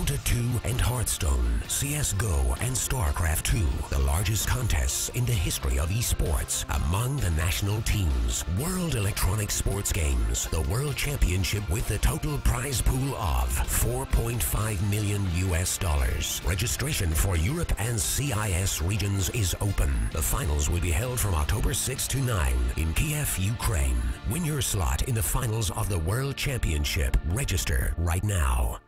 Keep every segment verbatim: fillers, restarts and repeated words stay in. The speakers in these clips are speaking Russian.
Dota two and Hearthstone, C S G O and StarCraft two, the largest contests in the history of esports among the national teams. World Electronic Sports Games, the World Championship with the total prize pool of four point five million U S dollars. Registration for Europe and C I S regions is open. The finals will be held from October sixth to ninth in Kiev, Ukraine. Win your slot in the finals of the World Championship. Register right now.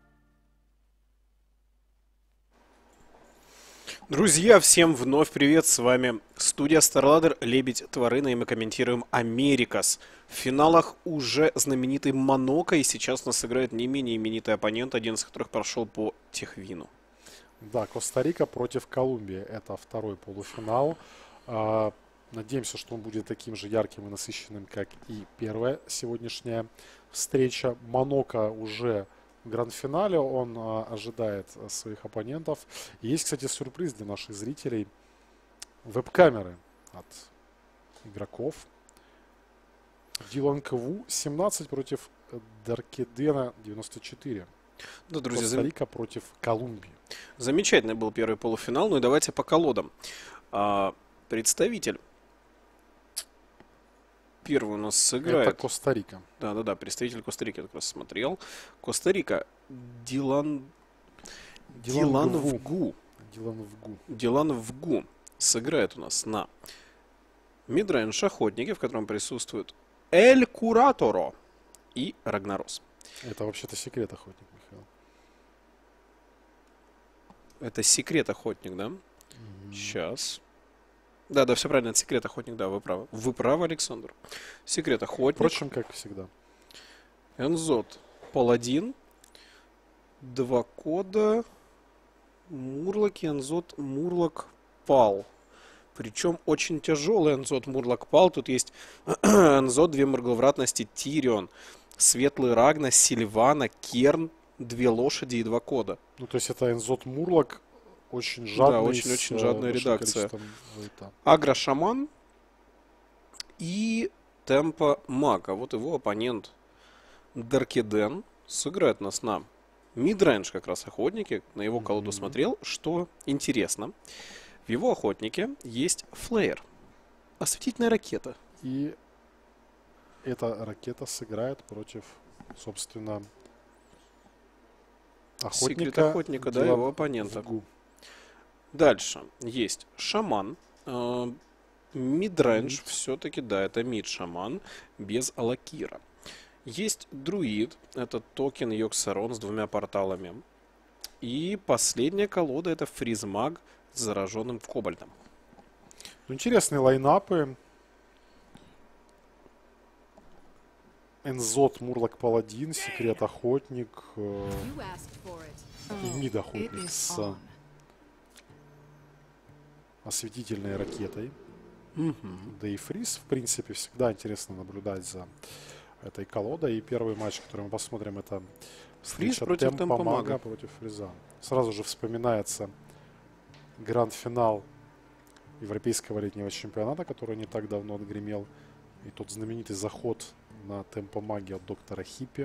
Друзья, всем вновь привет, с вами студия StarLadder, Лебедь Тварына, и мы комментируем Америкас. В финалах уже знаменитый Моноко, и сейчас нас играет не менее именитый оппонент, один из которых прошел по Техвину. Да, Коста-Рика против Колумбии, это второй полуфинал. Надеемся, что он будет таким же ярким и насыщенным, как и первая сегодняшняя встреча. Моноко уже в гранд-финале, он а, ожидает своих оппонентов. Есть, кстати, сюрприз для наших зрителей. Веб-камеры от игроков. Дилан Кву семнадцать против Даркедена девяносто четыре. Да, друзья, Коста-Рика против Колумбии. Замечательный был первый полуфинал. Ну и давайте по колодам. А, представитель первый у нас сыграет. Это Коста-Рика. Да-да-да, представитель Коста-Рики я как раз смотрел. Коста-Рика. Дилан... Дилан Вгу. Дилан Вгу. Дилан Вгу сыграет у нас на мидрейндж охотнике, в котором присутствуют Эль Кураторо и Рагнарос. Это вообще-то секрет охотник, Михаил. Это секрет охотник, да? Mm-hmm. Сейчас. Да, да, все правильно, это секрет охотник, да, вы правы. Вы правы, Александр. Секрет охотник. Впрочем, как всегда. Энзот Паладин. Два кода. Мурлок, Энзот, Мурлок, Пал. Причем очень тяжелый Энзот, Мурлок, Пал. Тут есть Энзот, две моргловратности, Тирион, Светлый Рагна, Сильвана, Керн, две лошади и два кода. Ну, то есть это Энзот Мурлок. Очень жадный. Да, очень-очень жадная редакция. Агро-шаман и темпо мага. Вот его оппонент Даркеден сыграет нас на мидрейндж как раз охотники. На его колоду mm-hmm. смотрел. Что интересно, в его охотнике есть флеер. Осветительная ракета. И эта ракета сыграет против, собственно, охотника. Секрет охотника, да, его оппонента. Вгу. Дальше есть шаман. Мидрейндж Мид. все-таки, да, это мид-шаман без алакира. Есть друид, это токен Йоксарон с двумя порталами. И последняя колода это фризмаг с зараженным кобальтом. Ну, интересные лайнапы. Энзот, Мурлок, Паладин, Секрет Охотник э, и Мид Охотник с осветительной ракетой. Mm-hmm. Да и фриз, в принципе, всегда интересно наблюдать за этой колодой. И первый матч, который мы посмотрим, это фриз встреча против темпа темпа мага мага против фриза. Сразу же вспоминается гранд-финал Европейского летнего чемпионата, который не так давно отгремел. И тот знаменитый заход на темпо маги от доктора Хиппи.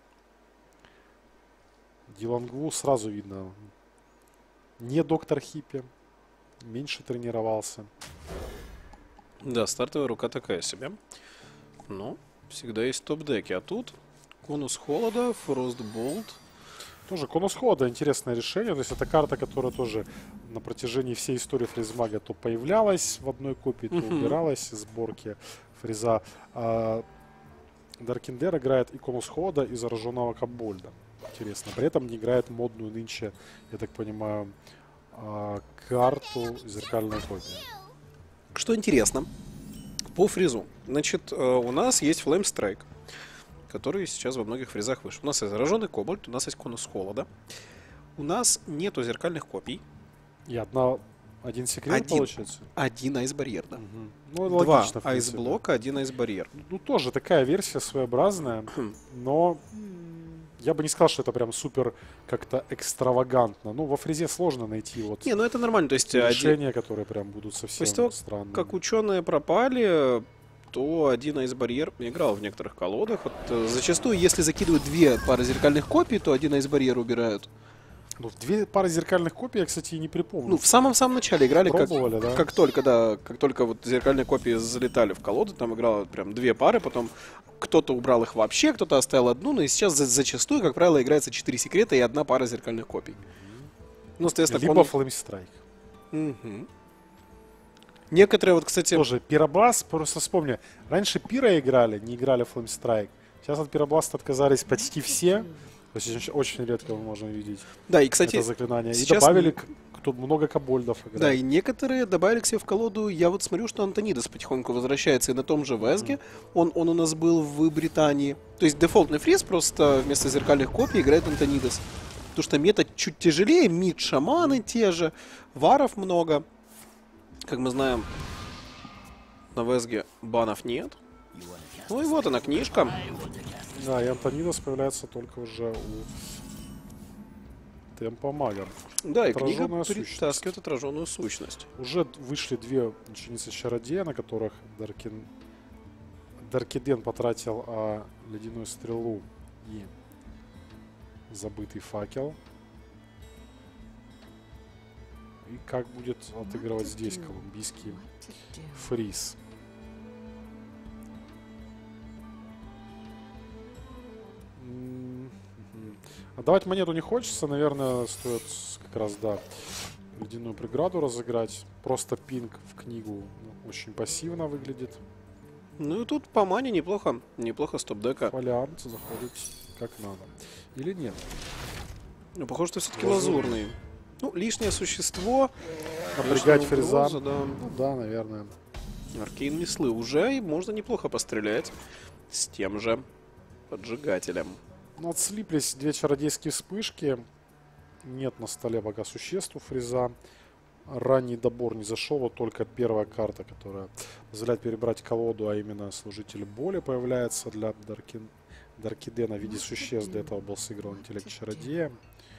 Дилан Гву сразу видно не доктор Хиппи. Меньше тренировался. Да, стартовая рука такая себе. Но всегда есть топ-деки. А тут конус холода, Фростболт. Тоже конус холода интересное решение. То есть это карта, которая тоже на протяжении всей истории фризмага то появлялась в одной копии, то убиралась из сборки фриза. А Даркиндер играет и конус холода, и зараженного Кобольда. Интересно. При этом не играет модную нынче, я так понимаю, карту зеркальной копии. Что интересно, по фризу. Значит, у нас есть Flame Strike, который сейчас во многих фризах вышел. У нас есть зараженный кобальт, у нас есть конус холода. У нас нету зеркальных копий. И одна, один секрет один, получается? Один айс-барьер, да. Угу. Ну, Два логично, айс-блока, один айс-барьер. Ну, тоже такая версия своеобразная, но я бы не сказал, что это прям супер как-то экстравагантно. Ну, во фризе сложно найти вот не, ну это нормально. То есть решения, один... которые прям будут совсем После того, странными. как ученые пропали, то один айс-барьер играл в некоторых колодах. Вот, зачастую, если закидывают две пары зеркальных копий, то один айс-барьер убирают. Ну, две пары зеркальных копий я, кстати, и не припомню. Ну, в самом-самом начале играли, как, Пробовали, да? как только, да, как только вот зеркальные копии залетали в колоду, там играло прям две пары, потом кто-то убрал их вообще, кто-то оставил одну, но и сейчас за- зачастую, как правило, играется четыре секрета и одна пара зеркальных копий. Ну, соответственно, Либо кон- Flame Strike. Мгм. Некоторые вот, кстати, Тоже Пиробласт, просто вспомни, раньше Пира играли, не играли Flame Strike. Сейчас от Пиробласта отказались почти все. То есть очень, очень редко мы можем видеть да, и, кстати, это заклинание. И сейчас добавили н- к- кто много кобольдов играет. да, и некоторые добавили к себе в колоду. Я вот смотрю, что Антонидас потихоньку возвращается и на том же Весге. Он, он у нас был в Британии. То есть дефолтный фриз, просто вместо зеркальных копий играет Антонидас. Потому что мета чуть тяжелее, мид шаманы те же, варов много. Как мы знаем, на Весге банов нет. Ну и вот она, книжка. Да, и Антонидас появляется только уже у Темпа Мага. Да, и книга Отраженная сущность. притаскивает отраженную сущность. Уже вышли две ученицы Чародея, на которых Даркин... Даркиден потратил а, ледяную стрелу и забытый факел. И как будет отыгрывать здесь колумбийский фриз. М, мгм. Отдавать монету не хочется, наверное, стоит с- как раз, да, ледяную преграду разыграть. Просто пинг в книгу ну, очень пассивно выглядит. Ну и тут по мане неплохо, неплохо стоп-дека. Фолиант заходит как надо. Или нет? Ну, похоже, что все-таки Лазурный. лазурный. Ну, лишнее существо. Напрягать лишняя фреза. угроза, да. Ну да, наверное. Аркейн Мислы уже и можно неплохо пострелять с тем же поджигателем. Ну, отслиплись две чародейские вспышки. Нет на столе пока существ у фреза. Ранний добор не зашел, вот только первая карта, которая позволяет перебрать колоду, а именно Служитель Боли появляется для Даркин... Даркидена в виде существ. До этого был сыгран интеллект чародея.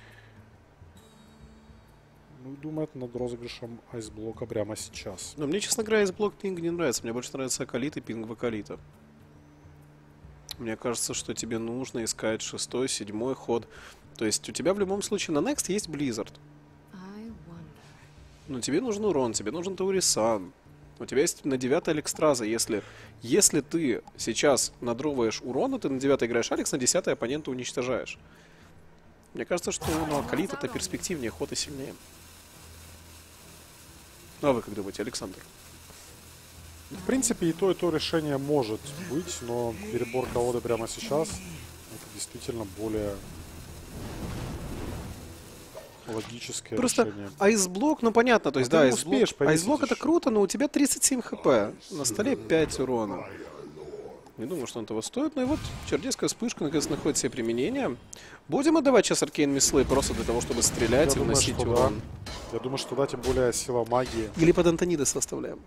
Ну, думает над розыгрышем айсблока прямо сейчас. Но мне, честно говоря, из блок пинг не нравится. Мне больше нравится Акалит и пинг в Акалита. Мне кажется, что тебе нужно искать шестой, седьмой ход. То есть у тебя в любом случае на Next есть Blizzard. Но тебе нужен урон, тебе нужен Таурисан. У тебя есть на девятой Алекстраза. Если, если ты сейчас надровываешь урона, ты на девятой играешь Алекс, на десятой оппонента уничтожаешь. Мне кажется, что ну, Акалит это перспективнее, ход и сильнее. Ну а вы как думаете, Александр? В принципе, и то, и то решение может быть, но перебор колоды прямо сейчас это действительно более логическое Просто решение. айсблок, ну понятно, то есть А да, ты не айсблок, успеешь повесить айсблок это еще. круто, но у тебя тридцать семь хп, на столе пять урона. Не думаю, что он того стоит, но и вот чародейская вспышка наконец находит себе применение. Будем отдавать сейчас Аркейн Мислы просто для того, чтобы стрелять Я и думаю, вносить что урон. да. Я думаю, что да, тем более сила магии. Или под Антонидас оставляем.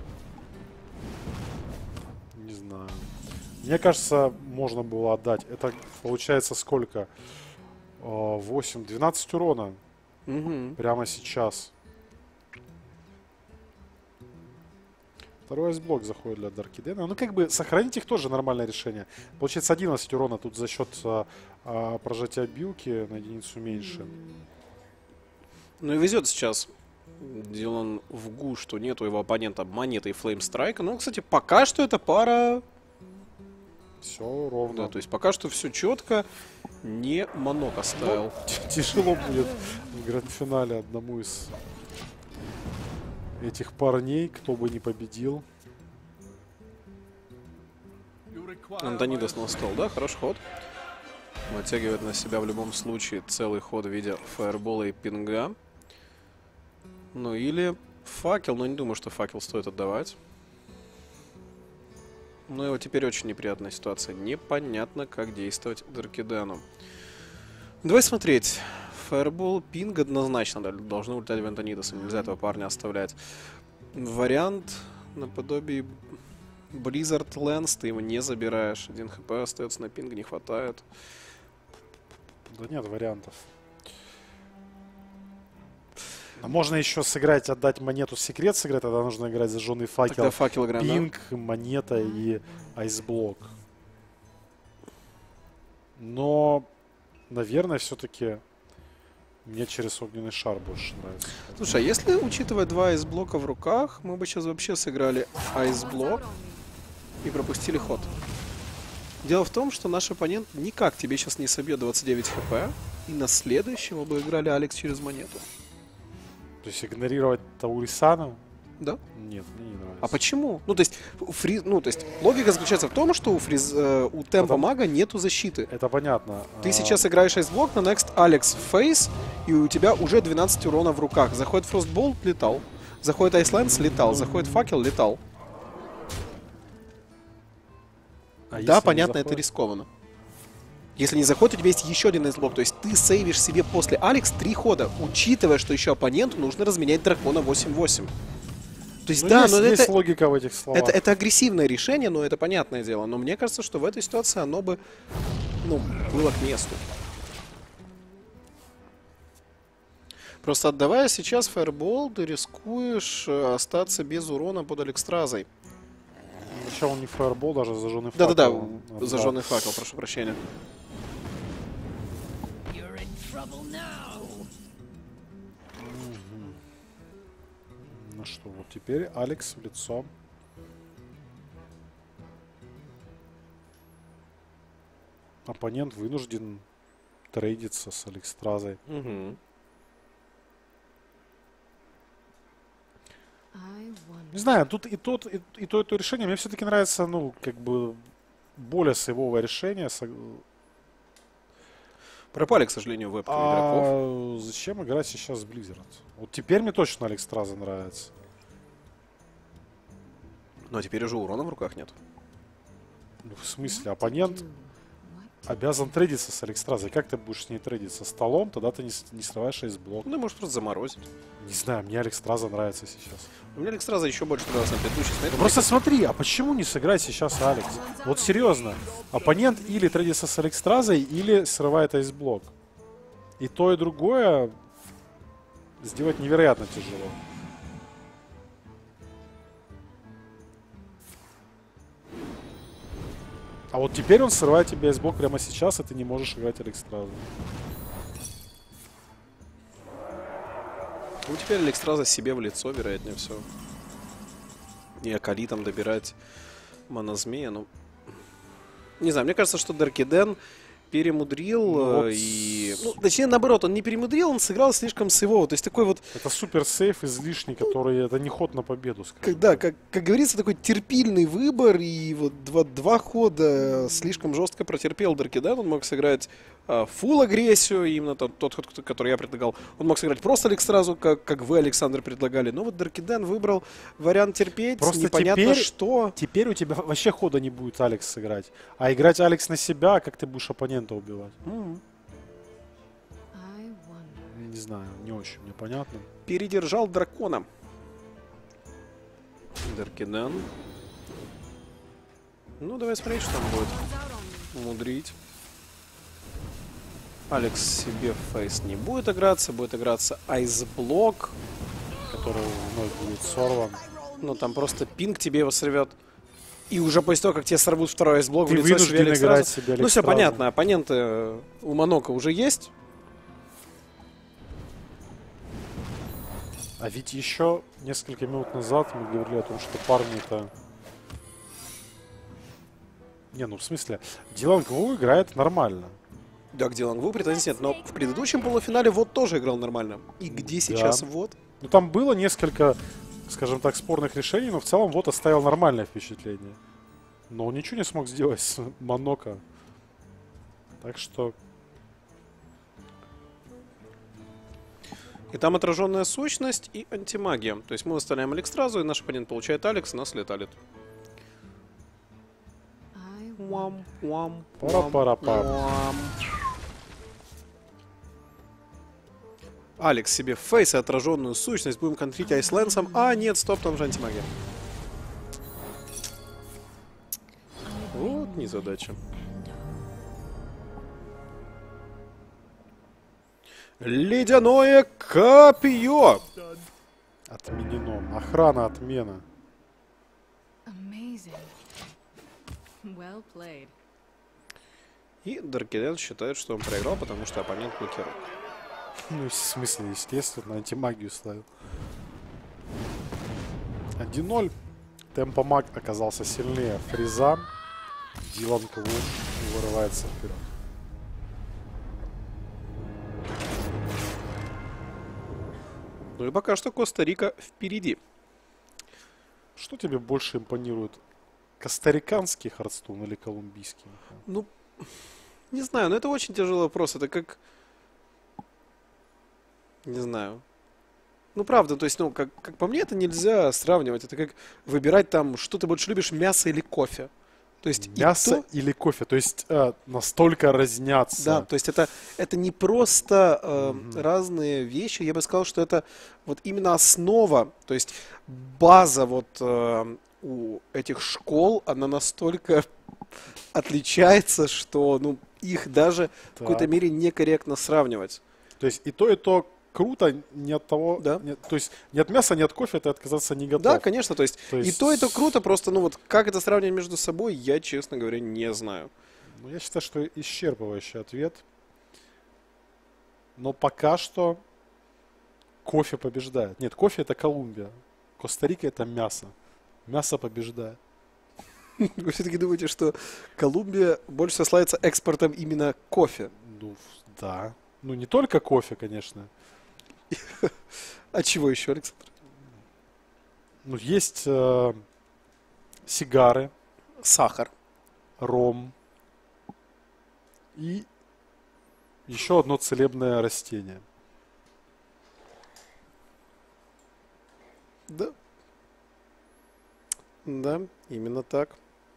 Не знаю. Мне кажется, можно было отдать. Это получается сколько? восемь-двенадцать урона Угу. прямо сейчас. Второй айсблок заходит для Даркидена. Ну, как бы сохранить их тоже нормальное решение. Получается одиннадцать урона тут за счет а, а, прожатия билки на единицу меньше. Ну и везет сейчас Дилан в гу, что нет у его оппонента монеты и флеймстрайка. Ну, кстати, пока что эта пара... Все ровно. Да, то есть пока что все четко. Не Монок оставил. Тяжело будет в гранд-финале одному из этих парней, кто бы не победил. Антонидас на стол, да? Хороший ход. Натягивает на себя в любом случае целый ход в виде фаербола и пинга. Ну или факел, но не думаю, что факел стоит отдавать. Ну и вот теперь очень неприятная ситуация. Непонятно, как действовать Даркидену. Давай смотреть. Фаербол, пинг однозначно должны улетать в Антонидаса. Нельзя этого парня оставлять. Вариант наподобие Blizzard Lens, ты его не забираешь. Один хп остается на пинг, не хватает. Да нет вариантов. А можно еще сыграть, отдать монету секрет сыграть, тогда нужно играть зажженный факел. Тогда факел играем, да? Пинг, монета и айсблок. Но, наверное, все-таки Мне через огненный шар больше нравится. Слушай, а если учитывать два айсблока в руках, мы бы сейчас вообще сыграли айсблок и пропустили ход. Дело в том, что наш оппонент никак тебе сейчас не собьет двадцать девять хп, и на следующем мы бы играли Алекс через монету. То есть игнорировать Таурисана? Да? Нет, мне не нравится. А почему? Ну, то есть, фри... ну, то есть, логика заключается в том, что у, фриз... э, у темпа Потому... мага нету защиты. Это понятно. Ты а... сейчас играешь айсблок на next Алекс фейс, и у тебя уже двенадцать урона в руках. Заходит Frostbolt, летал. Заходит Айслендс, летал. Заходит Факел, летал. А да, понятно, это рискованно. Если не заходит, у тебя есть еще один айсблок. То есть ты сейвишь себе после Алекс три хода, учитывая, что еще оппоненту нужно разменять дракона восемь восемь. То есть, ну, да, есть, но есть это, логика в этих словах. Это, это агрессивное решение, но это понятное дело. Но мне кажется, что в этой ситуации оно бы, ну, было к месту. Просто отдавая сейчас фаербол, ты рискуешь остаться без урона под Алекстразой. Сначала он не фаербол, даже зажженный факел. Да-да-да, зажженный факел, прошу прощения. Ну что, вот теперь Алекс в лицо. Оппонент вынужден трейдиться с Алекстразой. Угу. Не знаю, тут и, тот, и, и то, и то решение. Мне все-таки нравится, ну, как бы, более сейвовое решение. Пропали, к сожалению, вебки игроков. А зачем играть сейчас в Blizzard? Вот теперь мне точно Алекстраза нравится. Но теперь уже урона в руках нет. Ну, в смысле, оппонент обязан трейдиться с Алекстразой. Как ты будешь с ней трейдиться? Столом? Тогда ты не, не срываешь айсблок. Ну, может, просто заморозить. Не знаю, мне Алекстраза нравится сейчас. У меня Алекстраза еще больше нравится на предыдущей. Ну, просто смотри, а почему не сыграть сейчас Алекс? Вот серьезно. Оппонент или трейдится с Алекстразой, или срывает айсблок. И то, и другое сделать невероятно тяжело. А вот теперь он срывает тебе айсблок прямо сейчас, и ты не можешь играть Алекстразу. Ну, теперь Алекстраза себе в лицо, вероятнее всего. И Акалитом добирать монозмея, ну... Не знаю, мне кажется, что Даркиден перемудрил, ну, вот и... Ну, точнее, наоборот, он не перемудрил, он сыграл слишком сейвово. То есть такой вот... Это супер сейф излишний, который... Это не ход на победу, скажем. Да, как, как говорится, такой терпильный выбор, и вот два, два хода слишком жестко протерпел Даркиден. Он мог сыграть фулл агрессию, именно тот, тот ход, который я предлагал. Он мог сыграть просто Алекс сразу, как, как вы, Александр, предлагали. Но вот Даркиден выбрал вариант терпеть, просто непонятно теперь, что. Теперь у тебя вообще хода не будет Алекс сыграть. А играть Алекс на себя, как ты будешь оппонента убивать? Mm-hmm. Не знаю, не очень мне понятно. Передержал дракона. Даркиден. Ну, давай смотреть, что там будет. Мудрить. Алекс себе в фейс не будет играться, будет играться айсблок, который вновь будет сорван. Ну, там просто пинг тебе его сорвет. И уже после того, как тебе сорвут второй айсблок, ты в лицо себе Алекс играть сразу... себе Алекс Ну, все сразу. понятно, оппоненты у Монока уже есть. А ведь еще несколько минут назад мы говорили о том, что парни-то... Не, ну в смысле, Дилан Кву играет нормально. Да, к Дилан Кву претензий нет, но в предыдущем полуфинале Вот тоже играл нормально. И где сейчас да. Вот? Ну там было несколько, скажем так, спорных решений, но в целом Вот оставил нормальное впечатление. Но он ничего не смог сделать с Монока. Так что... И там отраженная сущность и антимагия. То есть мы выставляем Алекстразу, и наш оппонент получает Алекс, и нас леталит. Уам, уам, Пара-пара-пара. Алекс себе в фейс и отраженную сущность. Будем контрить Айслендсом. А, нет, стоп, там же антимагия. Вот незадача. Ледяное копье. Отменено. Охрана отмена. Well played. И Даркиден считает, что он проиграл, потому что оппонент блокирует. Ну, в смысле, естественно, антимагию ставил. один ноль. Темпомаг оказался сильнее Фриза. Дилан Клуб вырывается вперед. Ну и пока что Коста-Рика впереди. Что тебе больше импонирует? Костариканский Хардстоун или колумбийский? Ну, не знаю, но это очень тяжелый вопрос. Это как... Не знаю. Ну, правда, то есть, ну, как, как по мне, это нельзя сравнивать. Это как выбирать там, что ты больше любишь, мясо или кофе. То есть Мясо и то... или кофе? То есть э, настолько разнятся. Да, то есть это, это не просто э, Мгм. разные вещи. Я бы сказал, что это вот именно основа, то есть база вот э, у этих школ, она настолько отличается, что ну, их даже в какой-то Так. мере некорректно сравнивать. То есть и то, и то круто, не от того, Да. не- то есть не от мяса, не от кофе ты отказаться не готов. Да, конечно, то есть, То и есть то, и то с- круто, просто, ну вот, как это сравнивать между собой, я, честно говоря, не знаю. Ну, я считаю, что исчерпывающий ответ. Но пока что кофе побеждает. Нет, кофе это Колумбия. Коста-Рика это мясо. Мясо побеждает. Вы все-таки думаете, что Колумбия больше всего славится экспортом именно кофе? Ну, в- да. Ну, не только кофе, конечно. А чего еще, Александр? Ну, есть э, сигары, Сахар. ром и еще одно целебное растение. Да. Да, именно так.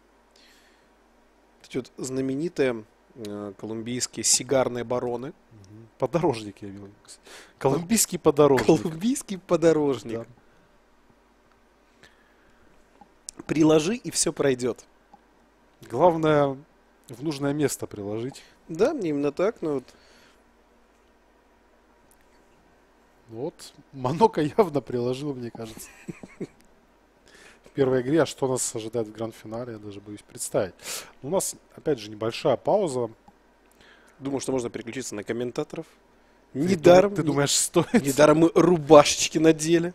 Эти вот знаменитые э, колумбийские сигарные бароны. Мгм. Подорожник я видел. Колумбийский подорожник. Колумбийский подорожник. Да. Приложи, и все пройдет. Главное в нужное место приложить. Да, именно так. Ну, вот. Вот, Моноко явно приложил, мне кажется. В первой игре, а что нас ожидает в гранд-финале, я даже боюсь представить. У нас, опять же, небольшая пауза. Думаю, что можно переключиться на комментаторов. Ты Недаром, дум- Ты не- думаешь, стоит? недаром мы рубашечки надели.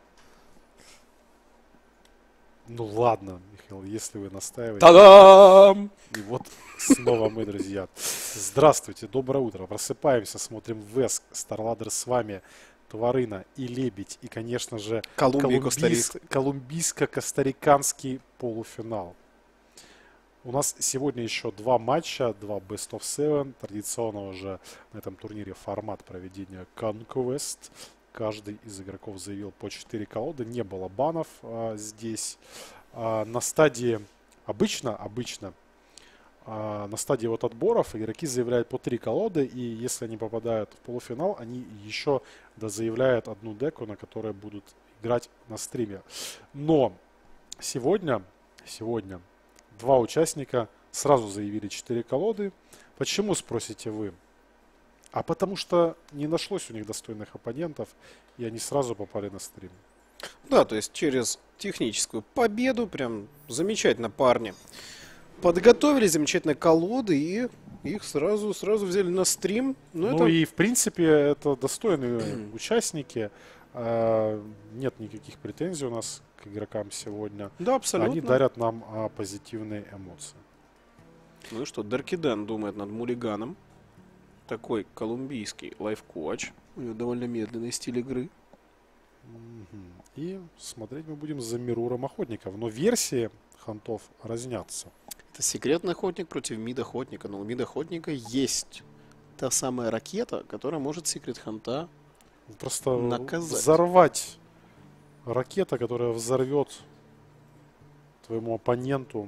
Ну ладно, Михаил, если вы настаиваете. Та-дам! И вот снова мы, друзья. Здравствуйте, доброе утро. Просыпаемся, смотрим Веск, Старладер с вами, Тварына и Лебедь. И, конечно же, Колумбия и колумбийс- Коста-Рика. колумбийско-костариканский полуфинал. У нас сегодня еще два матча, два Best of Seven. Традиционно уже на этом турнире формат проведения Conquest. Каждый из игроков заявил по четыре колоды. Не было банов а, здесь. А, на стадии обычно, обычно а, на стадии вот отборов игроки заявляют по три колоды. И если они попадают в полуфинал, они еще дозаявляют одну деку, на которой будут играть на стриме. Но сегодня, сегодня два участника сразу заявили четыре колоды. Почему, спросите вы? А потому что не нашлось у них достойных оппонентов, и они сразу попали на стрим. Да, то есть через техническую победу, прям замечательно парни подготовили замечательные колоды и их сразу, сразу взяли на стрим. Ну, Ну это и в принципе это достойные участники. А, Нет никаких претензий у нас к игрокам сегодня. да, абсолютно. Они дарят нам а, позитивные эмоции. Ну и что, Даркиден думает над Мулиганом. Такой колумбийский лайфкоуч. У него довольно медленный стиль игры. Мгм. И смотреть мы будем за Мируром охотников. Но версии хантов разнятся. Это секретный охотник против мид-охотника. Но у мид-охотника есть та самая ракета, которая может секрет ханта. Просто Наказать. взорвать ракета, которая взорвет твоему оппоненту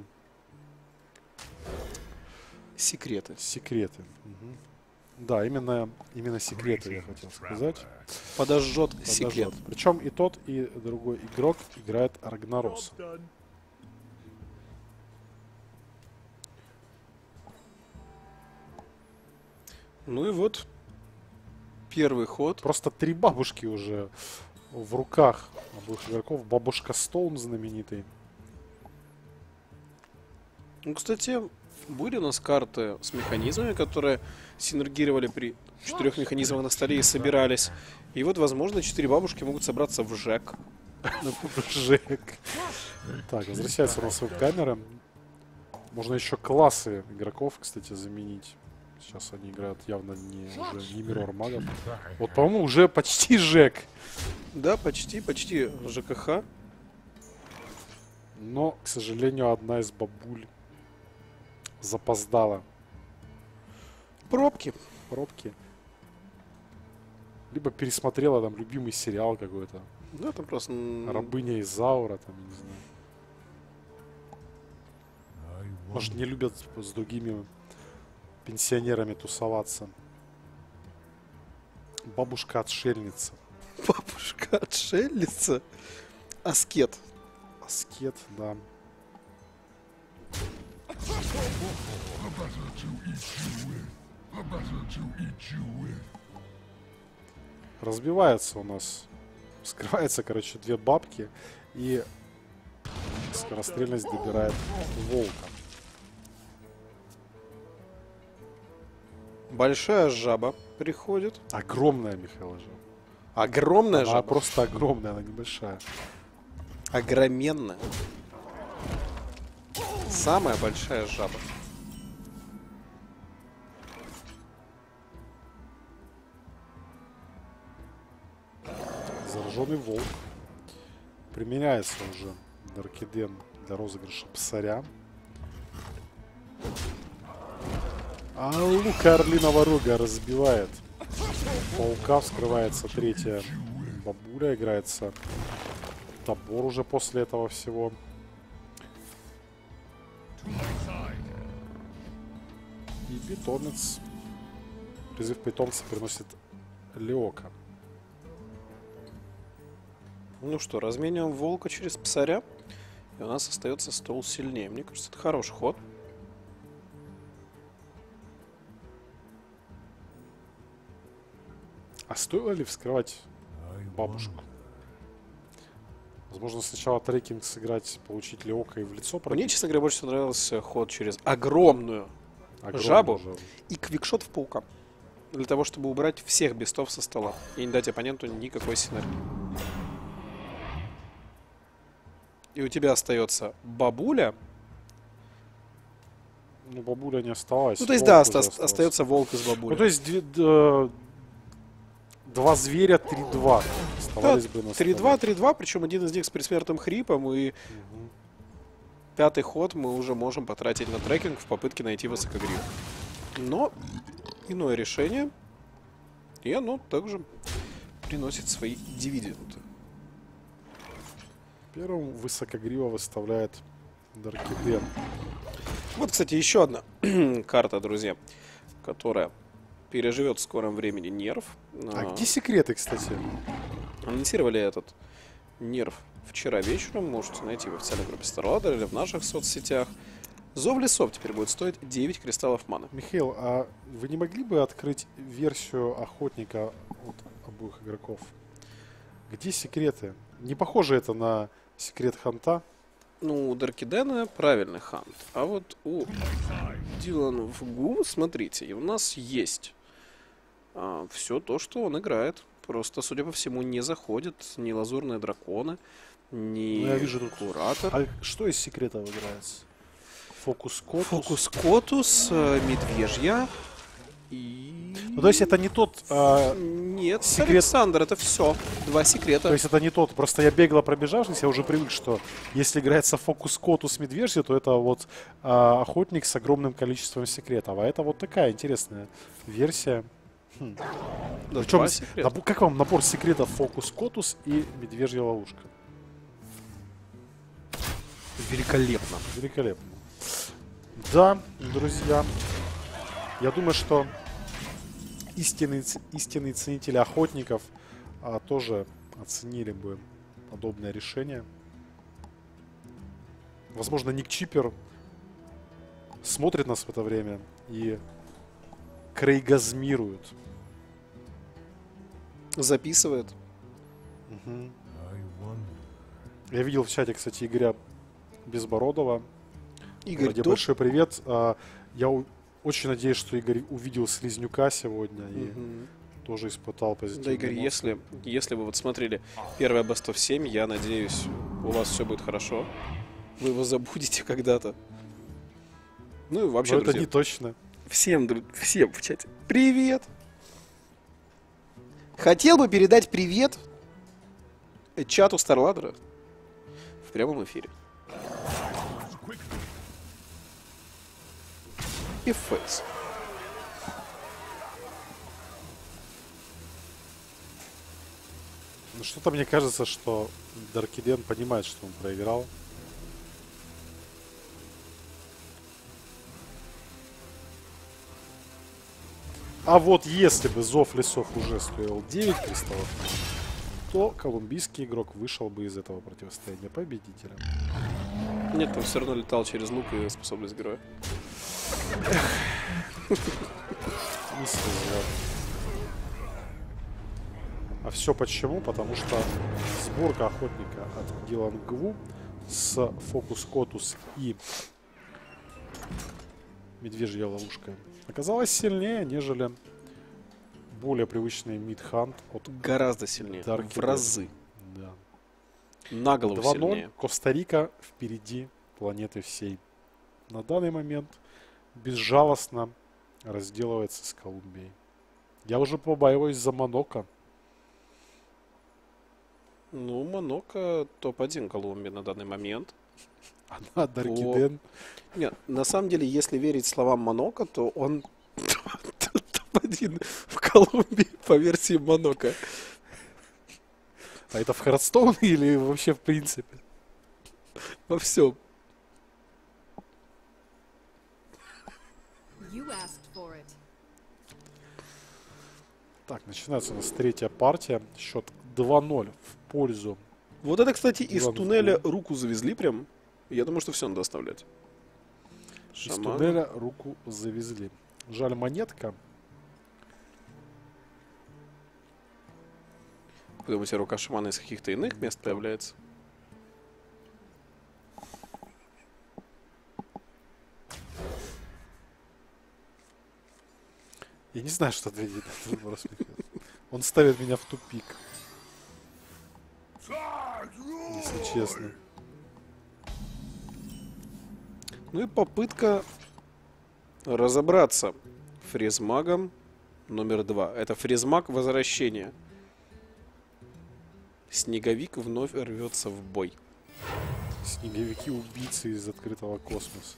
Секреты. секреты. Мгм. Да, именно, именно секреты я хотел сказать. Подожжет Подожжет. секрет. Причем и тот, и другой игрок играет Рагнароса. Ну и вот первый ход. Просто три бабушки уже в руках обоих игроков. Бабушка Стоун знаменитый. Ну, кстати, Были у нас карты с механизмами, которые синергировали при четырех механизмах на столе и собирались. И вот, возможно, четыре бабушки могут собраться в ЖЭК. Жек. Так, возвращается у нас веб-камера. Можно еще классы игроков, кстати, заменить. Сейчас они играют явно не, уже не Mirror магов. Вот, по-моему, уже почти Жек. Да, почти, почти ЖКХ. Но, к сожалению, одна из бабуль запоздала. Пробки. Пробки. Либо пересмотрела там любимый сериал какой-то. Ну, это просто... м, Рабыня Изаура, там, я не знаю. Может, не любят с другими пенсионерами тусоваться. Бабушка-отшельница. Бабушка-отшельница. Аскет. Аскет, да. Разбивается у нас. Скрывается, короче, две бабки. И скорострельность добирает волка. Большая жаба приходит. Огромная, Михаил же. Огромная Она жаба. просто огромная, она небольшая. Огроменная. Самая большая жаба. Зараженный волк. Применяется уже Даркиден для розыгрыша псаря. А лука орлиного рога разбивает паука. Вскрывается третья бабуля. Играется топор уже после этого всего. И питомец. Призыв питомца приносит Леока. Ну что, размениваем волка через псаря. И у нас остается стол сильнее. Мне кажется, это хороший ход. А стоило ли вскрывать бабушку? Возможно, сначала трекинг сыграть, получить Леока и в лицо Мне, пробить. честно говоря, больше всего нравился ход через огромную Огромную жабу жабу. и квикшот в паука. Для того, чтобы убрать всех бестов со стола. И не дать оппоненту никакой синергии. И у тебя остается бабуля. Ну, бабуля не осталась. Ну, то есть, волк да, уже оста- остался. остается волк из бабули. Ну, то есть, две- д- два зверя, три-два оставались бы на столе. три-два, три-два, причем один из них с предсмертным хрипом, и Мгм. пятый ход мы уже можем потратить на трекинг в попытке найти высокогрив. Но иное решение, и оно также приносит свои дивиденды. Первым высокогриво выставляет Даркиден. Вот, кстати, еще одна карта, друзья, которая переживет в скором времени нерв. А где секреты, кстати? Анонсировали этот нерв вчера вечером. Можете найти в официальной группе StarLadder или в наших соцсетях. Зов лесов теперь будет стоить девять кристаллов маны. Михаил, а вы не могли бы открыть версию охотника от обоих игроков? Где секреты? Не похоже это на секрет ханта. Ну, у Даркидена правильный хант. А вот у Дилана в Гу, смотрите, и у нас есть а, все то, что он играет. Просто, судя по всему, не заходит ни лазурные драконы, ни Ну, я вижу тут- куратор. А что из секретов играется? Фокус Котус? Фокус Котус, э, медвежья и... Ну, то есть это не тот... а, Нет, секрет- Александр, это все. Два секрета. То есть это не тот, просто я бегло пробежавшись, я уже привык, что если играется фокус Котус медвежья, то это вот а, охотник с огромным количеством секретов. А это вот такая интересная версия. Хм. Да, Причем, два секрета. набор- как вам набор секретов фокус Котус и медвежья ловушка? Великолепно. Великолепно. Да, друзья, я думаю, что истинные, ц- истинные ценители охотников а, тоже оценили бы подобное решение. Возможно, Ник Чипер смотрит нас в это время и крейгазмирует. Записывает. Мгм. Я видел в чате, кстати, Игоря Безбородова. Игорь, Владе, топ. большой привет. А, Я у- очень надеюсь, что Игорь увидел Слизнюка сегодня и Мгм. тоже испытал Да, позитивные Игорь, эмоции. если, если вы вот смотрели первое Best of семь, я надеюсь, у вас все будет хорошо. Вы его забудете когда-то. Ну и вообще, Но это друзья, не точно. всем, дру- всем в чате привет! Хотел бы передать привет чату StarLadder в прямом эфире. И фейс. Ну, что-то мне кажется, что Даркиден понимает, что он проиграл. А вот если бы Зов Лесов уже стоил девять кристаллов, то колумбийский игрок вышел бы из этого противостояния победителем. Нет, там все равно летал через лук и способность героя. Не связал. А все почему? Потому что сборка охотника от Дилан Гву с Фокус Котус и Медвежья ловушка оказалась сильнее, нежели более привычный мидхант от Гораздо сильнее. Dark В разы. да. На голову два ноль. сильнее. Коста-Рика впереди планеты всей. На данный момент безжалостно разделывается с Колумбией. Я уже побаиваюсь за Моноко. Ну, Моноко топ один Колумбии на данный момент. Она Даркиден. Нет, на самом деле, если верить словам Моноко, то он топ один в Колумбии по версии Моноко. А это в Хардстоуне или вообще в принципе? Во всем. You asked for it. Так, начинается у нас третья партия. Счет два ноль в пользу. Вот это, кстати, из Иван туннеля Фу. руку завезли прям. Я думаю, что все надо оставлять. Из Шаман. туннеля руку завезли. Жаль, монетка. Вы думаете, рука шамана из каких-то иных мест появляется? Я не знаю, что ответить на этот вопрос, Михаил. Он ставит меня в тупик. Если честно. Ну и попытка разобраться фрезмагом номер два. Это фрезмаг возвращения. Снеговик вновь рвется в бой. Снеговики-убийцы из открытого космоса.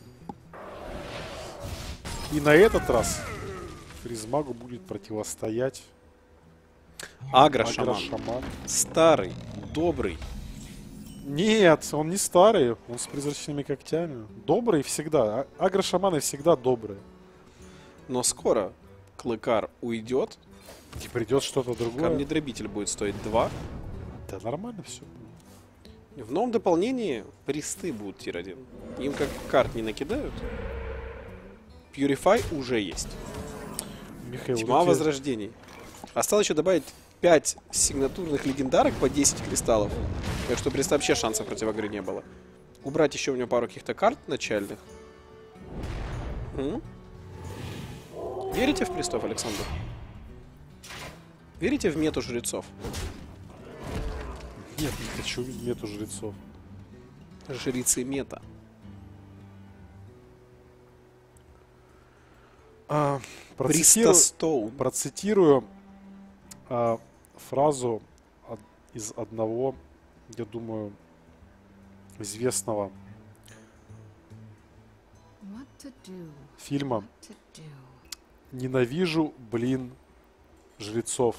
И на этот раз Фризмагу будет противостоять Агро-шаман. Агро-шаман. Старый, добрый. Нет, он не старый, он с призрачными когтями. Добрый всегда. А- Агро-шаманы всегда добрые. Но скоро Клыкар уйдет. И придет что-то другое. Камнедробитель будет стоить два. Да нормально все. В новом дополнении присты будут тир один. Им как карт не накидают. Purify уже есть. Михаил, Тьма вот я- возрождений. Осталось еще добавить пять сигнатурных легендарок по десять кристаллов. Так что приста вообще шансов против игры не было. Убрать еще у него пару каких-то карт начальных. М? Верите в пристов, Александр? Верите в мету жрецов? Нет, не хочу мету жрецов. Жрецы мета. А, Приста процитирую, Стоун. процитирую а, фразу од- из одного, я думаю, известного What to do? фильма What to do? «Ненавижу, блин, жрецов».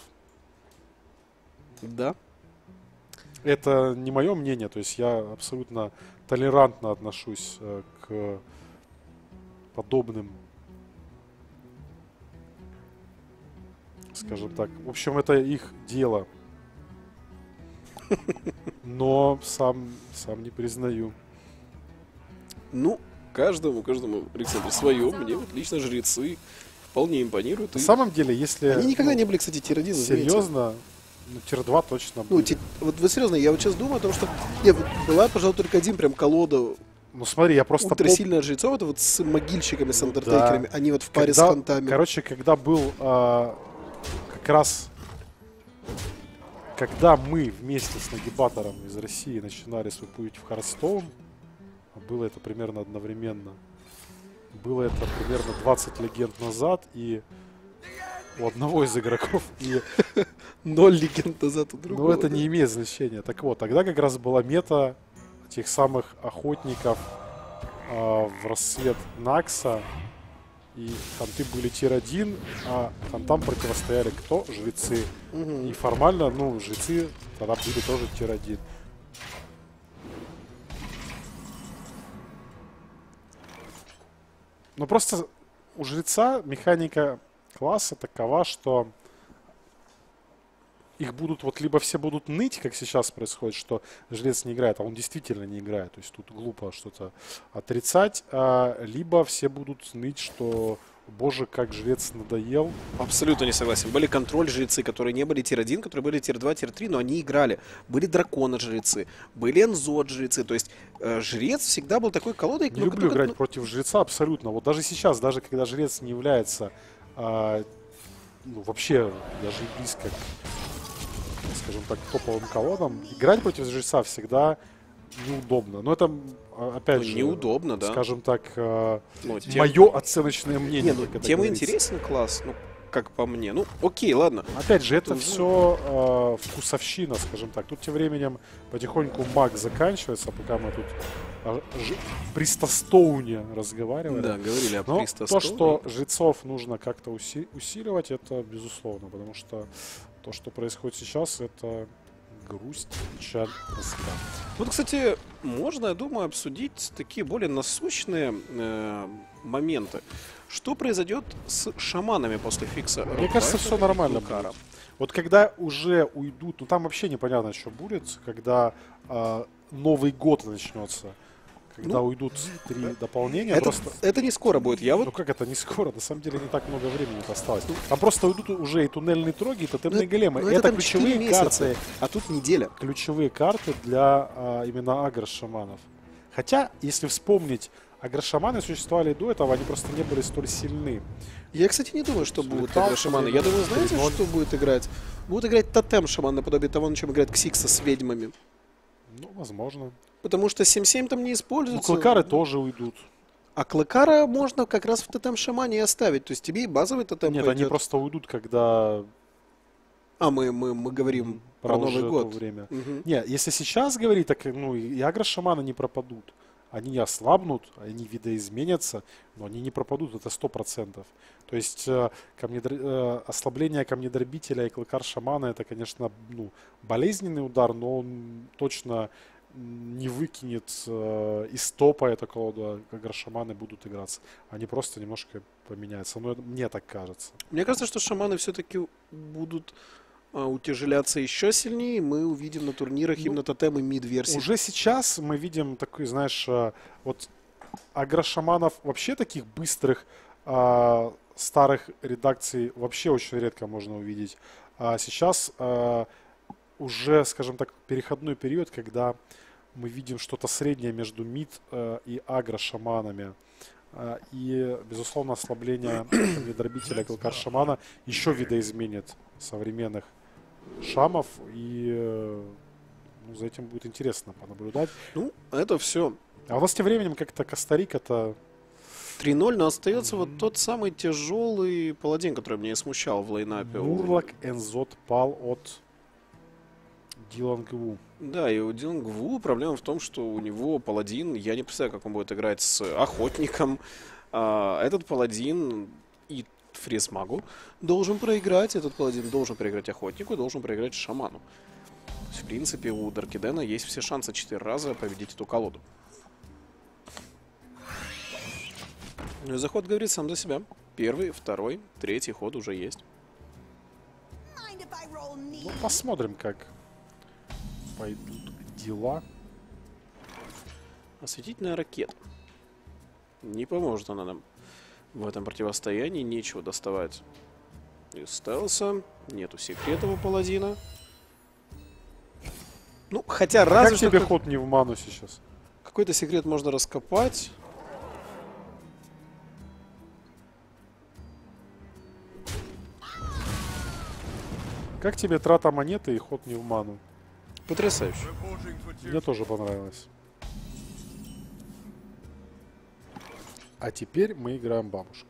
Да. Это не мое мнение, то есть я абсолютно толерантно отношусь э, к подобным, скажем так. В общем, это их дело. Но сам, сам не признаю. Ну, каждому, каждому, Александр, свое. Мне вот лично жрецы вполне импонируют. На И самом деле, если они никогда ну, не были, кстати, тир один, заметьте. серьезно, ну, тир два точно Ну, будет. ти- вот вы серьезно, я вот сейчас думаю о том, что... Не, вот была, пожалуй, только один прям колода Ну смотри, я просто... Ультра пом- сильно от жрецов, это вот с могильщиками, с Ну андертейкерами, да. они вот в паре Когда- с хантами. Короче, когда был а, как раз... Когда мы вместе с нагибатором из России начинали свой путь в Харстоун, а было это примерно одновременно, было это примерно двадцать легенд назад, и у одного из игроков, и, Ноль легенд назад у другого. ну это да. не имеет значения. Так вот, тогда как раз была мета тех самых охотников а, в рассвет Накса, и ханты были тир один, а хантам противостояли кто? Жрецы. Мгм. И формально, ну, жрецы тогда были тоже тир один. Ну, просто у жреца механика класса такова, что их будут, вот либо все будут ныть, как сейчас происходит, что жрец не играет, а он действительно не играет. То есть тут глупо что-то отрицать. А, либо все будут ныть, что, боже, как жрец надоел. Абсолютно не согласен. Были контроль-жрецы, которые не были тир один, которые были тир два, тир три, но они играли. Были драконы-жрецы, были энзот-жрецы. То есть э, жрец всегда был такой колодой. Не ну, люблю который- играть ну, против жреца абсолютно. Вот даже сейчас, даже когда жрец не является а, ну, вообще даже и близко к, скажем так, топовым колодам, играть против жреца всегда неудобно. Но это, а, опять Ну, же, неудобно, да. скажем так, а, ну, тем- мое оценочное мнение. Не, ну, как это тем и говорится. интересен класс, ну, как по мне. Ну, окей, ладно. Опять же, это Ну, все вкусовщина, скажем так. Тут тем временем потихоньку маг заканчивается, пока мы тут а, ж- при Стоуне разговаривали. Да, говорили о Но Приста то, Стоуне. что жрецов нужно как-то уси- усиливать, это безусловно, потому что то, что происходит сейчас, это грусть, печаль, тоска. Вот, кстати, можно, я думаю, обсудить такие более насущные э, моменты. Что произойдет с шаманами после фикса? Мне кажется, все нормально будет. Вот когда уже уйдут, ну там вообще непонятно, что будет, когда а, Новый год начнется, когда Ну, уйдут три дополнения, Это, просто... это не скоро будет. Я вот Ну как это, не скоро, на самом деле не так много времени осталось. Там просто уйдут уже и туннельные троги, и тотемные Ну, големы. ну, это там ключевые четыре месяца, карты, а тут неделя. ключевые карты для а, именно агро-шаманов. Хотя, если вспомнить, агро-шаманы существовали до этого, они просто не были столь сильны. Я, кстати, не думаю, что будут Слетал, играть шаманы. Я думаю, знаете, три ноль. что будет играть? Будут играть тотем шаман наподобие того, на чем играет Ксикса с ведьмами. Ну, возможно. Потому что семь семь там не Ну, используется. клыкары тоже уйдут. А клыкара можно как раз в тотем шамане и оставить. То есть тебе и базовый тотем Нет, пойдет. они просто уйдут, когда А мы, мы, мы говорим про уже Новый то год. время. Мгм. Не, если сейчас говорить, так ну и агро-шаманы не пропадут. Они не ослабнут, они видоизменятся, но они не пропадут, это сто процентов. То есть э, камнедр- э, ослабление камнедробителя и клыкар шамана это, конечно, ну, болезненный удар, но он точно не выкинет э, из топа это колоду, как агрошаманы будут играться. Они просто немножко поменяются. Но это- мне так кажется. Мне кажется, что шаманы все-таки будут а, утяжеляться еще сильнее. И мы увидим на турнирах Ну, именно тотемы мид-версии. Уже сейчас мы видим такой, знаешь, э, вот агрошаманов вообще таких быстрых а, старых редакций вообще очень редко можно увидеть. А сейчас а, уже, скажем так, переходной период, когда мы видим что-то среднее между мид э, и агро-шаманами. А, и, безусловно, ослабление ведробителя клыкар шамана еще видоизменит современных шамов. И э, ну, за этим будет интересно понаблюдать. Ну, это все. А у нас тем временем как-то Коста-Рика-то... три ноль, но остается вот тот самый тяжелый паладин, который меня и смущал в лайнапе. Мурлок Энзот пал от Дилан Гву. Да, и у Дилан Гву проблема в том, что у него паладин, я не представляю, как он будет играть с охотником. А, этот паладин и фриз-магу должен проиграть, этот паладин должен проиграть охотнику и должен проиграть шаману. То есть, в принципе, у Даркидена есть все шансы четыре раза победить эту колоду. Ну и заход говорит сам за себя. Первый, второй, третий ход уже есть. Ну, посмотрим, как пойдут дела. Осветительная ракета. Не поможет она нам в этом противостоянии. Нечего доставать из стелса. Нету секретного паладина. Ну, хотя разве Как что... тебе как- ход не в ману сейчас? Какой-то секрет можно раскопать. Как тебе трата монеты и ход не в ману? Потрясающе. Мне тоже понравилось. А теперь мы играем бабушку.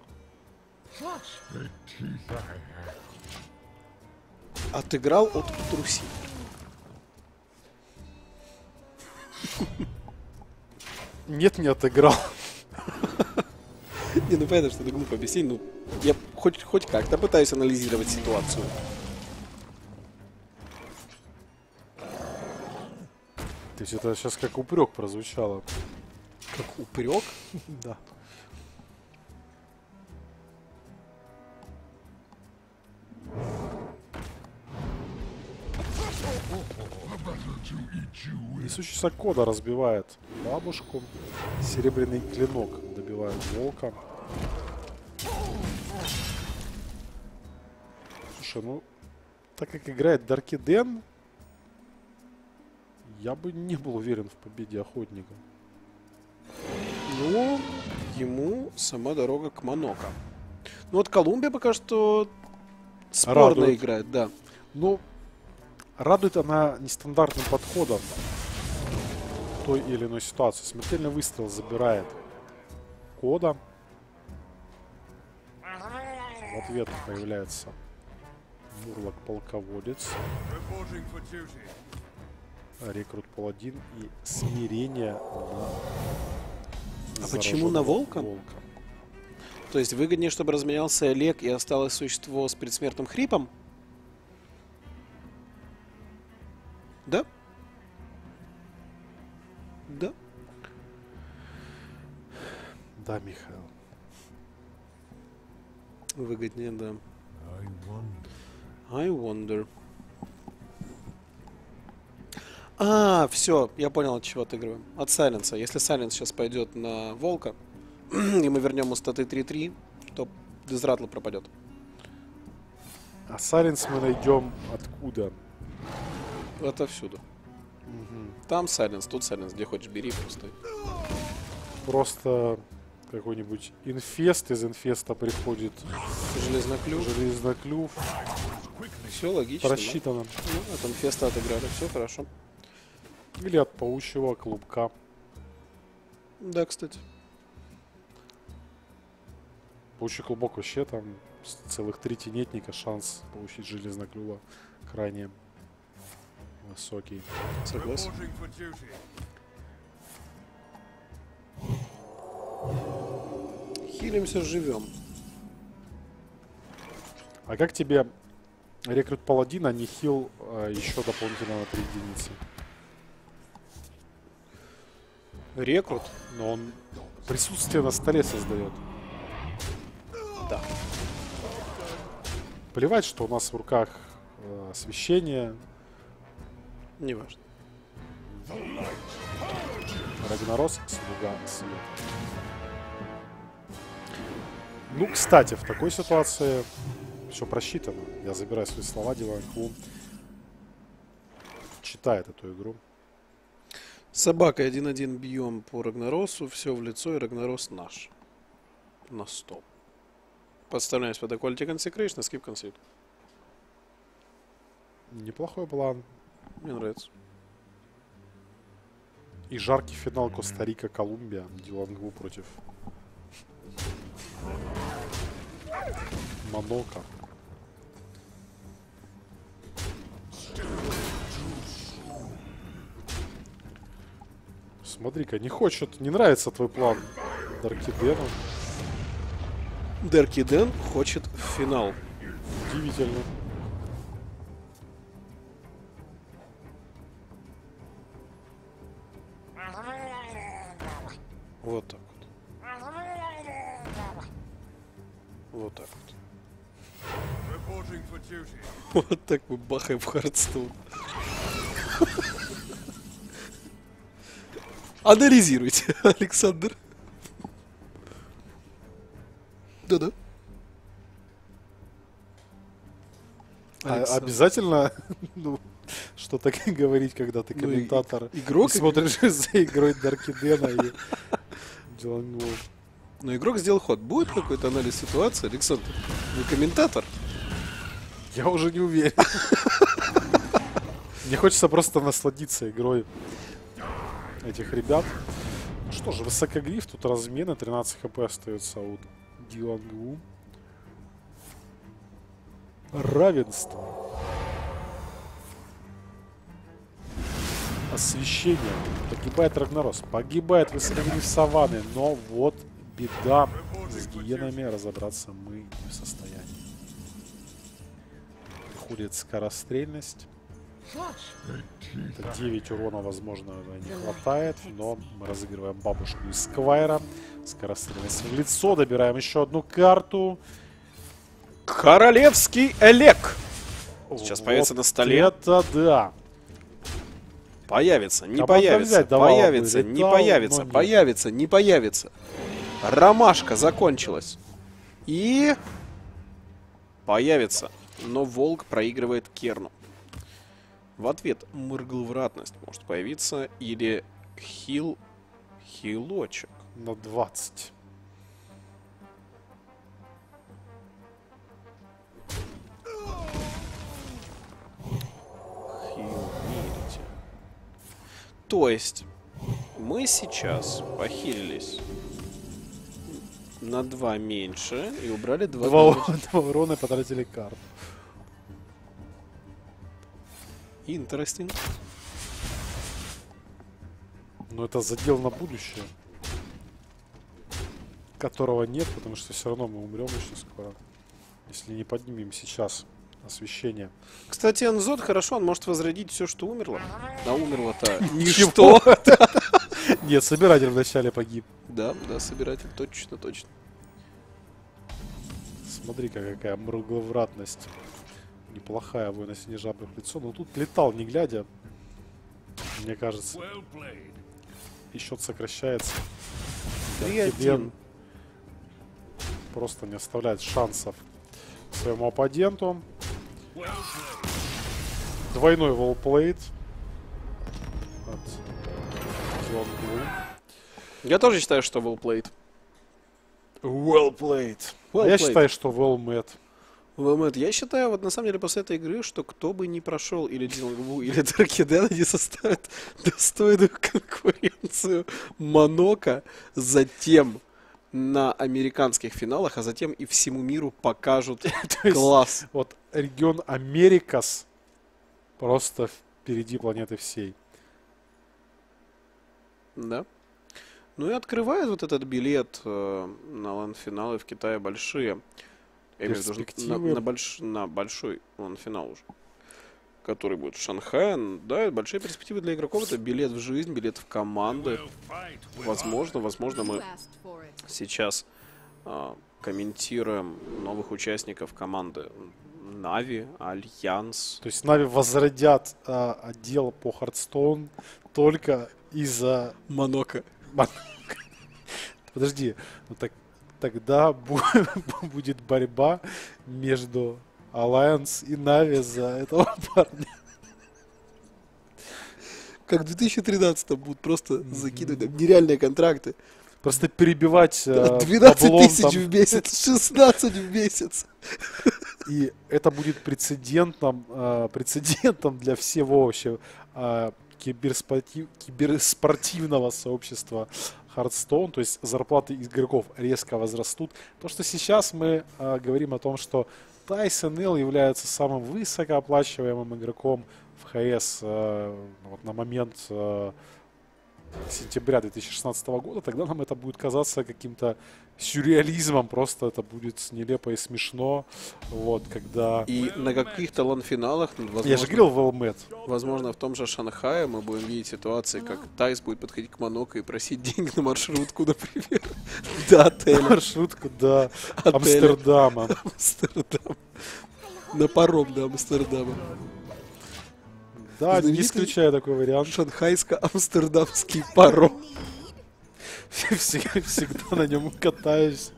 Отыграл от труси. Нет, не отыграл. Не, ну понятно, что это глупо объяснить, но я хоть, хоть как-то пытаюсь анализировать ситуацию. То есть это сейчас как упрек прозвучало. Как упрек? Да. Несущийся кода разбивает бабушку. Серебряный клинок добивает волка. Слушай, ну, так как играет Даркиден, я бы не был уверен в победе охотника. Ну, ему сама дорога к Моноко. Ну вот Колумбия пока что спорно Радует. играет, да. Ну, радует она нестандартным подходом в той или иной ситуации. Смертельный выстрел забирает кода. В ответ появляется Мурлок-полководец, Рекрут-паладин и смирение на А почему на зараженного волка? То есть выгоднее, чтобы разменялся Олег и осталось существо с предсмертным хрипом? Да? Да? Да, Михаил. Выгоднее, да. I wonder. А, все, я понял, от чего отыгрываем. От Сайленса. Если Сайленс сейчас пойдет на Волка, и мы вернем ему статы три-три, то Дезратл пропадет. А Сайленс мы найдем откуда? Отовсюду. Там Сайленс, тут Сайленс, где хочешь бери просто. Просто какой-нибудь инфест, из инфеста приходит Железноклюв. железноклюв. Все логично. да? Просчитано. Ну, от инфеста отыграли, все хорошо. Или от паучьего клубка. Да, кстати. Паучий клубок вообще там с целых три тенетника, шанс получить железноклюва крайне высокий. Согласен. Хилимся, живем. А как тебе рекрут паладина, а не хил а, еще дополнительно на три единицы? Рекрут? Но он присутствие на столе создает. Да. Плевать, что у нас в руках э, освещение. Неважно. Рагнарос, слуга света. Ну, кстати, в такой ситуации все просчитано. Я забираю свои слова, Дивайн Клум читает эту игру. Собака один-один бьем по Рагнаросу, все в лицо, и Рагнарос наш. На стоп. Подставляюсь под Quality Consecration, skip concede. Неплохой план. Мне нравится. И жаркий финал Коста-Рика-Колумбия. Дилангву против Моноко. Смотри-ка, не хочет, не нравится твой план, Даркидену. Даркиден хочет в финал. Удивительно. Вот так вот. Вот так вот. Вот так мы бахаем в Хардстоун. Анализируйте, Александр. Да-да. А, Александр. обязательно, ну, что-то говорить, когда ты Ну, и- комментатор игрок- и смотришь за игрой Даркидена и Дилан Глу. Но игрок сделал ход. Будет какой-то анализ ситуации, Александр? Вы комментатор? Я уже не уверен. Мне хочется просто насладиться игрой этих ребят. Ну что же, высокогриф, тут размены, тринадцать хп остается у Дилан Глу. Равенство. Освещение. Погибает Рагнарос. Погибает высокогриф Саванны. Но вот беда. С гиенами разобраться мы не в состоянии. Приходит скорострельность. Это девять урона, возможно, не хватает. Но мы разыгрываем бабушку из Сквайра. Скорострельность в лицо. Добираем еще одну карту. Королевский Элек. Сейчас Вот появится на столе. Это да. Появится, не Команда появится, взять давала бы, появится, не летал, появится, но нет. появится, не появится. Ромашка закончилась. И появится. Но Волк проигрывает Керну. В ответ Мырглвратность может появиться или хил... хилочек. На двадцать. Хил мерите. То есть мы сейчас похилились на два меньше и убрали два, Два, дамage. два урона и потратили карту. Интересting. Но это задел на будущее. Которого нет, потому что все равно мы умрем очень скоро. Если не поднимем сейчас освещение. Кстати, Анзот хорошо, он может возродить все, что умерло. А умерло-то Ничего. ничто. Нет, собиратель вначале погиб. Да, да, собиратель, точно, точно. Смотри-ка, какая мругловратность. Неплохая вынос нежабрых лицо. Но тут летал, не глядя. Мне кажется. И счет сокращается. три Даркиден один. просто не оставляет шансов своему оппоненту. Двойной волплейт от Дилан Глу. Я тоже считаю, что well played. Well played. Well Я played. считаю, что well met. Well met. Я считаю, вот на самом деле, после этой игры, что кто бы не прошел или Дилангву, или Даркиден, они составят достойную конкуренцию Монока, затем на американских финалах, а затем и всему миру покажут есть класс. Вот регион Америкас просто впереди планеты всей. Да. Ну и открывает вот этот билет э, на лан-финалы в Китае большие. Я имею в виду, на, Перспективы. на, больш, на большой лан-финал уже. Который будет в Шанхае. Да, большие перспективы для игроков. Это билет в жизнь, билет в команды. Возможно, возможно, мы You asked for it. сейчас э, комментируем новых участников команды Нави, Альянс. То есть Нави возродят а, отдел по Хардстоун только из-за... Монока. Подожди, ну так тогда бу- будет борьба между Alliance и Нави за этого парня. Как в две тысячи тринадцатом будут просто закидывать там нереальные контракты. Просто перебивать э, двенадцать баблом тысяч там. в месяц, шестнадцать в месяц. И это будет прецедентом, э, прецедентом для всего вообще э, киберспортив- киберспортивного сообщества Hearthstone. То есть зарплаты игроков резко возрастут. То, что сейчас мы э, говорим о том, что Тайсон Эл является самым высокооплачиваемым игроком в ХС э, вот на момент э, сентября две тысячи шестнадцатого года, тогда нам это будет казаться каким-то сюрреализмом, просто это будет нелепо и смешно, вот, когда... И на каких-то лан-финалах, возможно, Я же говорил, well met. возможно, в том же Шанхае мы будем видеть ситуации, как Тайс будет подходить к Моноко и просить денег на маршрутку, например, до отеля. Маршрутку до Отеля. Амстердама. Амстердам. На паром до Амстердама. Да, не Знаменитый исключаю такой вариант. Шанхайско-амстердамский паром. Всегда, всегда на нем катаюсь.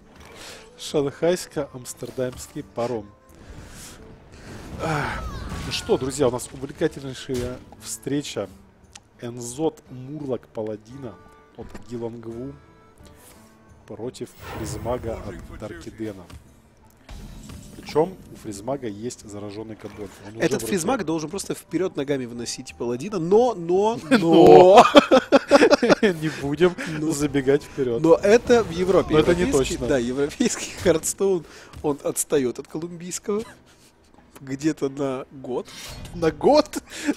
Шанхайско-амстердамский паром. Ах, что, друзья, у нас увлекательнейшая встреча. Энзот Мурлок Паладина от Гилангву против Фризмага от Даркидена. Причем у Фризмага есть зараженный кобольд. Он уже Этот в фризмаг руке. должен просто вперед ногами выносить паладина, но, но, но, Не будем забегать вперед. но это в Европе. Но это не Европейский- точно. Да, европейский Хардстоун, он отстает от колумбийского где-то на год. На год?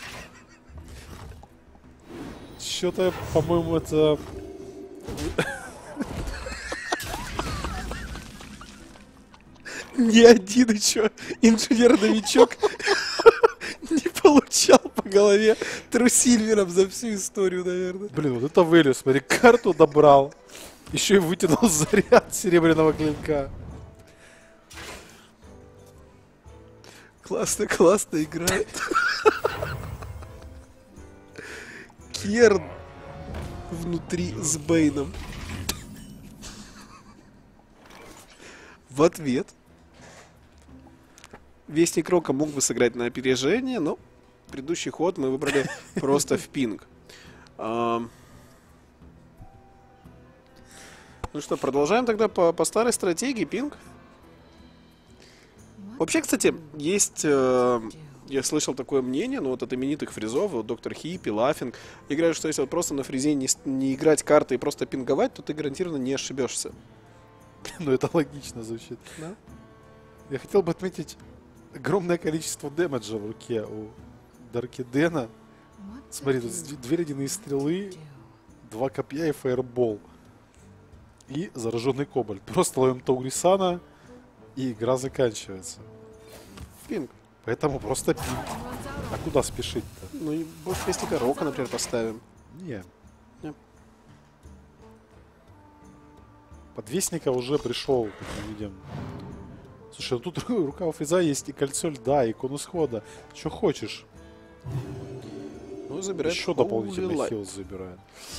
Что-то, по-моему, это... Ни один еще инженер-новичок не получал по голове трусильвером за всю историю, наверное. Блин, вот это вылез. Смотри, карту добрал. Еще и вытянул заряд серебряного клинка. Классно, классно играет. Керн внутри с Бейном. В ответ Вестник Рока мог бы сыграть на опережение, но предыдущий ход мы выбрали просто в пинг. Ам. Ну что, продолжаем тогда по, по старой стратегии пинг. Вообще, кстати, есть, э, я слышал такое мнение, ну вот от именитых фризов, вот доктор Хиппи, Лаффинг, играют, что если вот просто на фризе не, с- не играть карты и просто пинговать, то ты гарантированно не ошибешься. Ну, это логично звучит. Да? Я хотел бы отметить огромное количество дэмэджа в руке у Даркидена. Смотри, тут дв- две ледяные стрелы, два копья и фаербол. И зараженный кобальт. Просто ловим Таурисана, и игра заканчивается. Пинг. Поэтому просто пинг. А куда спешить-то? Ну и больше Вестника Рока, например, поставим. Не. Не. Подвесника уже пришел, как мы видим. Слушай, ну тут рука у фриза есть и кольцо льда, и конус хода. Что хочешь. Ну, забирает Еще Holy дополнительный Light. хил забирает.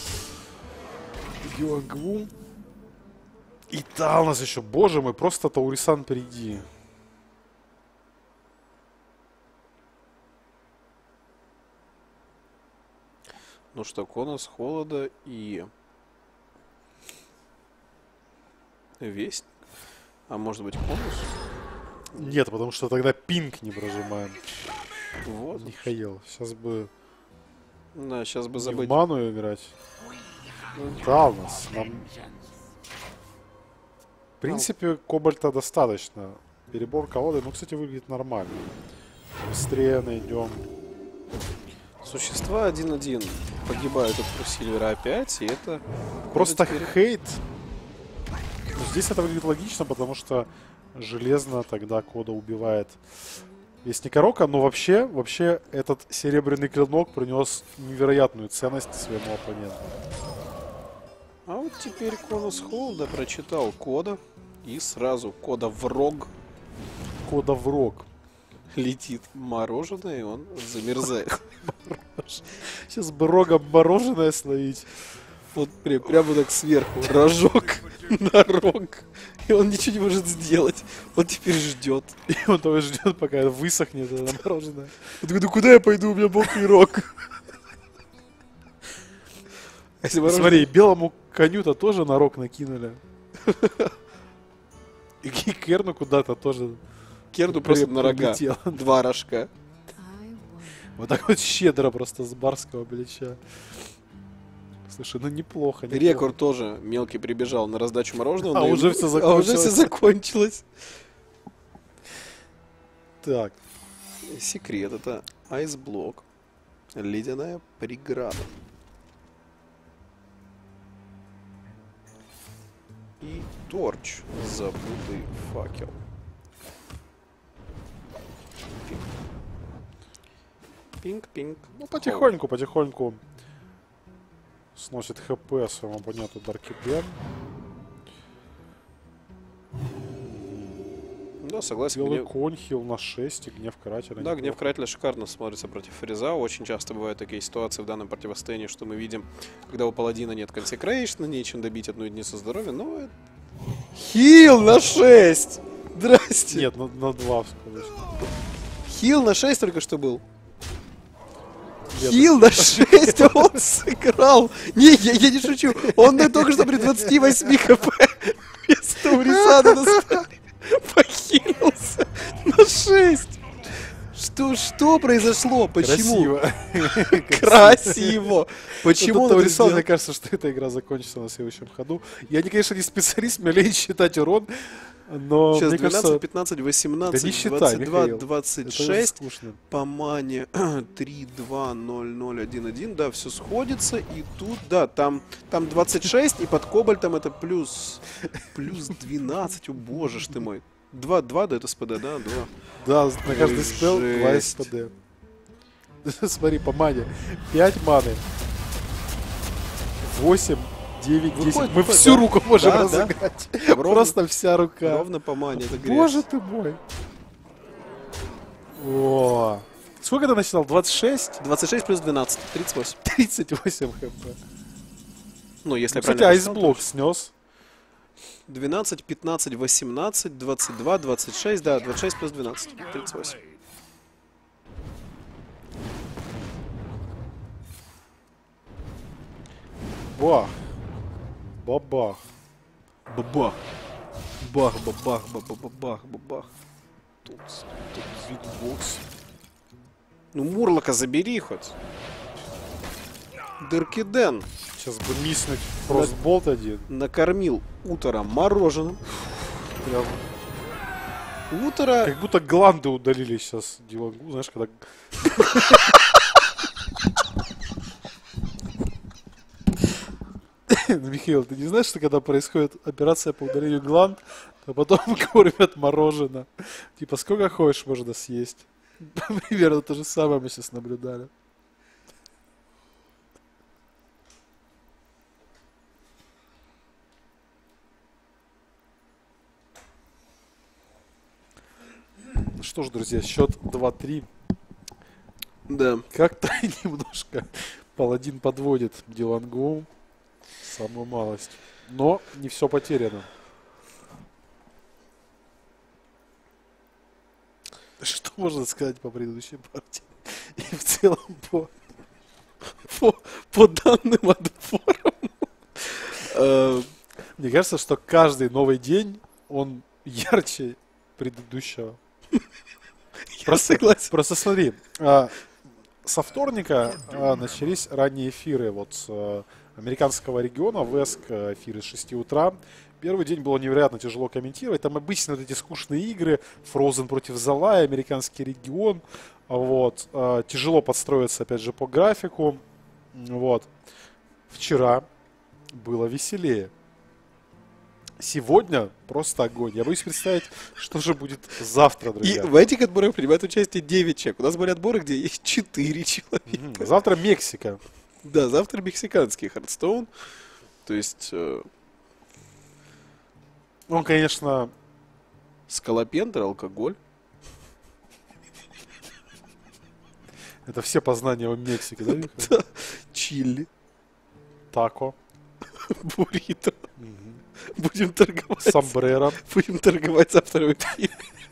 Геонгву. И да, у нас еще, боже мой, просто Таурисан впереди. Ну что, конус холода и Вестник. А может быть конус? Нет, потому что тогда пинг не прожимаем. Вот. Михаил, сейчас бы Да, сейчас бы не в забыть. ману играть. Да, у нас. Нам... В принципе, кобальта достаточно. Перебор колоды, ну, кстати, выглядит нормально. Быстрее найдем. Существа один-один погибают от Трусильвера опять, и это... Просто теперь- хейт. Ну, здесь это выглядит логично, потому что железно тогда Кода убивает Вестника Рока. Но вообще, вообще этот серебряный клинок принес невероятную ценность своему оппоненту. А вот теперь конус холода прочитал кода, и сразу кода в рог Кода в рог. летит мороженое, и он замерзает. Сейчас бы рогом мороженое словить. Вот прям, прямо так сверху, рожок на рог. И он ничего не может сделать. Он теперь ждет. И он того ждет, пока высохнет это мороженое. Он такой, ну куда я пойду, у меня мокрый рог. А если мороженое- Смотри, белому коню-то тоже на рог накинули. И Керну куда-то тоже Керну просто при- на рога. прилетело. Два рожка. I won. Вот так вот щедро просто с барского плеча. Слушай, ну неплохо. неплохо. Рекорд тоже мелкий прибежал на раздачу мороженого. А но уже ему- всё А уже все закончилось. закончилось. Так, Секрет, это айсблок. Ледяная преграда. И торч. Забытый факел. Пинг-пинг. ну потихоньку, потихоньку сносит хп своему оппоненту Даркиден. Да, согласен. Белый гнев- конь хил на шесть и гнев карателя. Да, неплохо. гнев карателя шикарно смотрится против фриза. Очень часто бывают такие ситуации в данном противостоянии, что мы видим, когда у паладина нет консекрейшна, нечем добить одну единицу здоровья, но... это- Хил на шесть! Здрасте! Нет, на, на два в скорости. Хил на шесть только что был. Нет. Хил на шесть он сыграл. Не, я, я не шучу. Он на только что при двадцати восьми хп вместо Урисана на столе похилился на шесть. Что, что произошло? Почему? Красиво. Красиво. Почему он он это рисовал? сделал? Мне кажется, что эта игра закончится на следующем ходу. Я, не, конечно, не специалист, мне лень считать урон, но Сейчас мне двенадцать, кажется, пятнадцать, да не восемнадцать, считай, двадцать два, Михаил. двадцать это уже шесть. скучно. По мане три, два, ноль, ноль, один, один, да, все сходится, и тут, да, там, там двадцать шесть, и под кобальтом это плюс, плюс двенадцать, о боже ж ты мой. два, два до СПД, да, два. Да, на каждый Ой, спел два жесть. СПД. Смотри, по мане. пять маны. восемь, девять, десять. Выходит, Мы выходит, всю да. руку можем Да, да. разыграть. Ровно- Просто вся рука. Ровно по мане, это грязь. Боже ты мой. О. Сколько ты насчитал? двадцать шесть? двадцать шесть плюс двенадцать, тридцать восемь. тридцать восемь хп. Ну, если я Кстати, правильно посчитал, айсблок снес. двенадцать, пятнадцать, восемнадцать, двадцать два, двадцать шесть, да, двадцать шесть плюс двенадцать, тридцать восемь. Бах. Бабах. Бабах. Бах, бабах, бабах, бабах. Тут, тут Битбокс. Ну, Мурлока забери хоть. Деркиден Сейчас бы миснуть фростболт один. накормил утро мороженым. Прям Утро... как будто гланды удалили сейчас Дилангу, знаешь, когда... Ну, Михаил, ты не знаешь, что когда происходит операция по удалению гланд, то потом кормят мороженое. Типа, сколько хочешь, можно съесть. Примерно то же самое мы сейчас наблюдали. Что ж, друзья, счет два-три. Да. Как-то немножко паладин подводит Дилангу. Самую малость. Но не все потеряно. Что можно сказать по предыдущей партии? И в целом по, По, по данным отборам. Э, Мне кажется, что каждый новый день, он ярче предыдущего. Я согласен. Просто смотри, а, со вторника а, начались ранние эфиры вот с а, американского региона, Веск, а, эфиры с шести утра. Первый день было невероятно тяжело комментировать. Там обычно вот эти скучные игры, Frozen против Залая, американский регион. Вот. А, тяжело подстроиться, опять же, по графику. Вот. Вчера было веселее. Сегодня просто огонь. Я боюсь представить, что же будет завтра, И друзья. в этих отборах принимают участие девять человек. У нас были отборы, где есть четыре человека. Мгм. Завтра Мексика. Да, завтра мексиканский Хардстоун. То есть э, Он, конечно, скалопендр, алкоголь. это все познания о Мексике, да, Михаил? Чили, Тако, буррито. Будем торговать. сомбреро. Будем торговать завтра в эфире.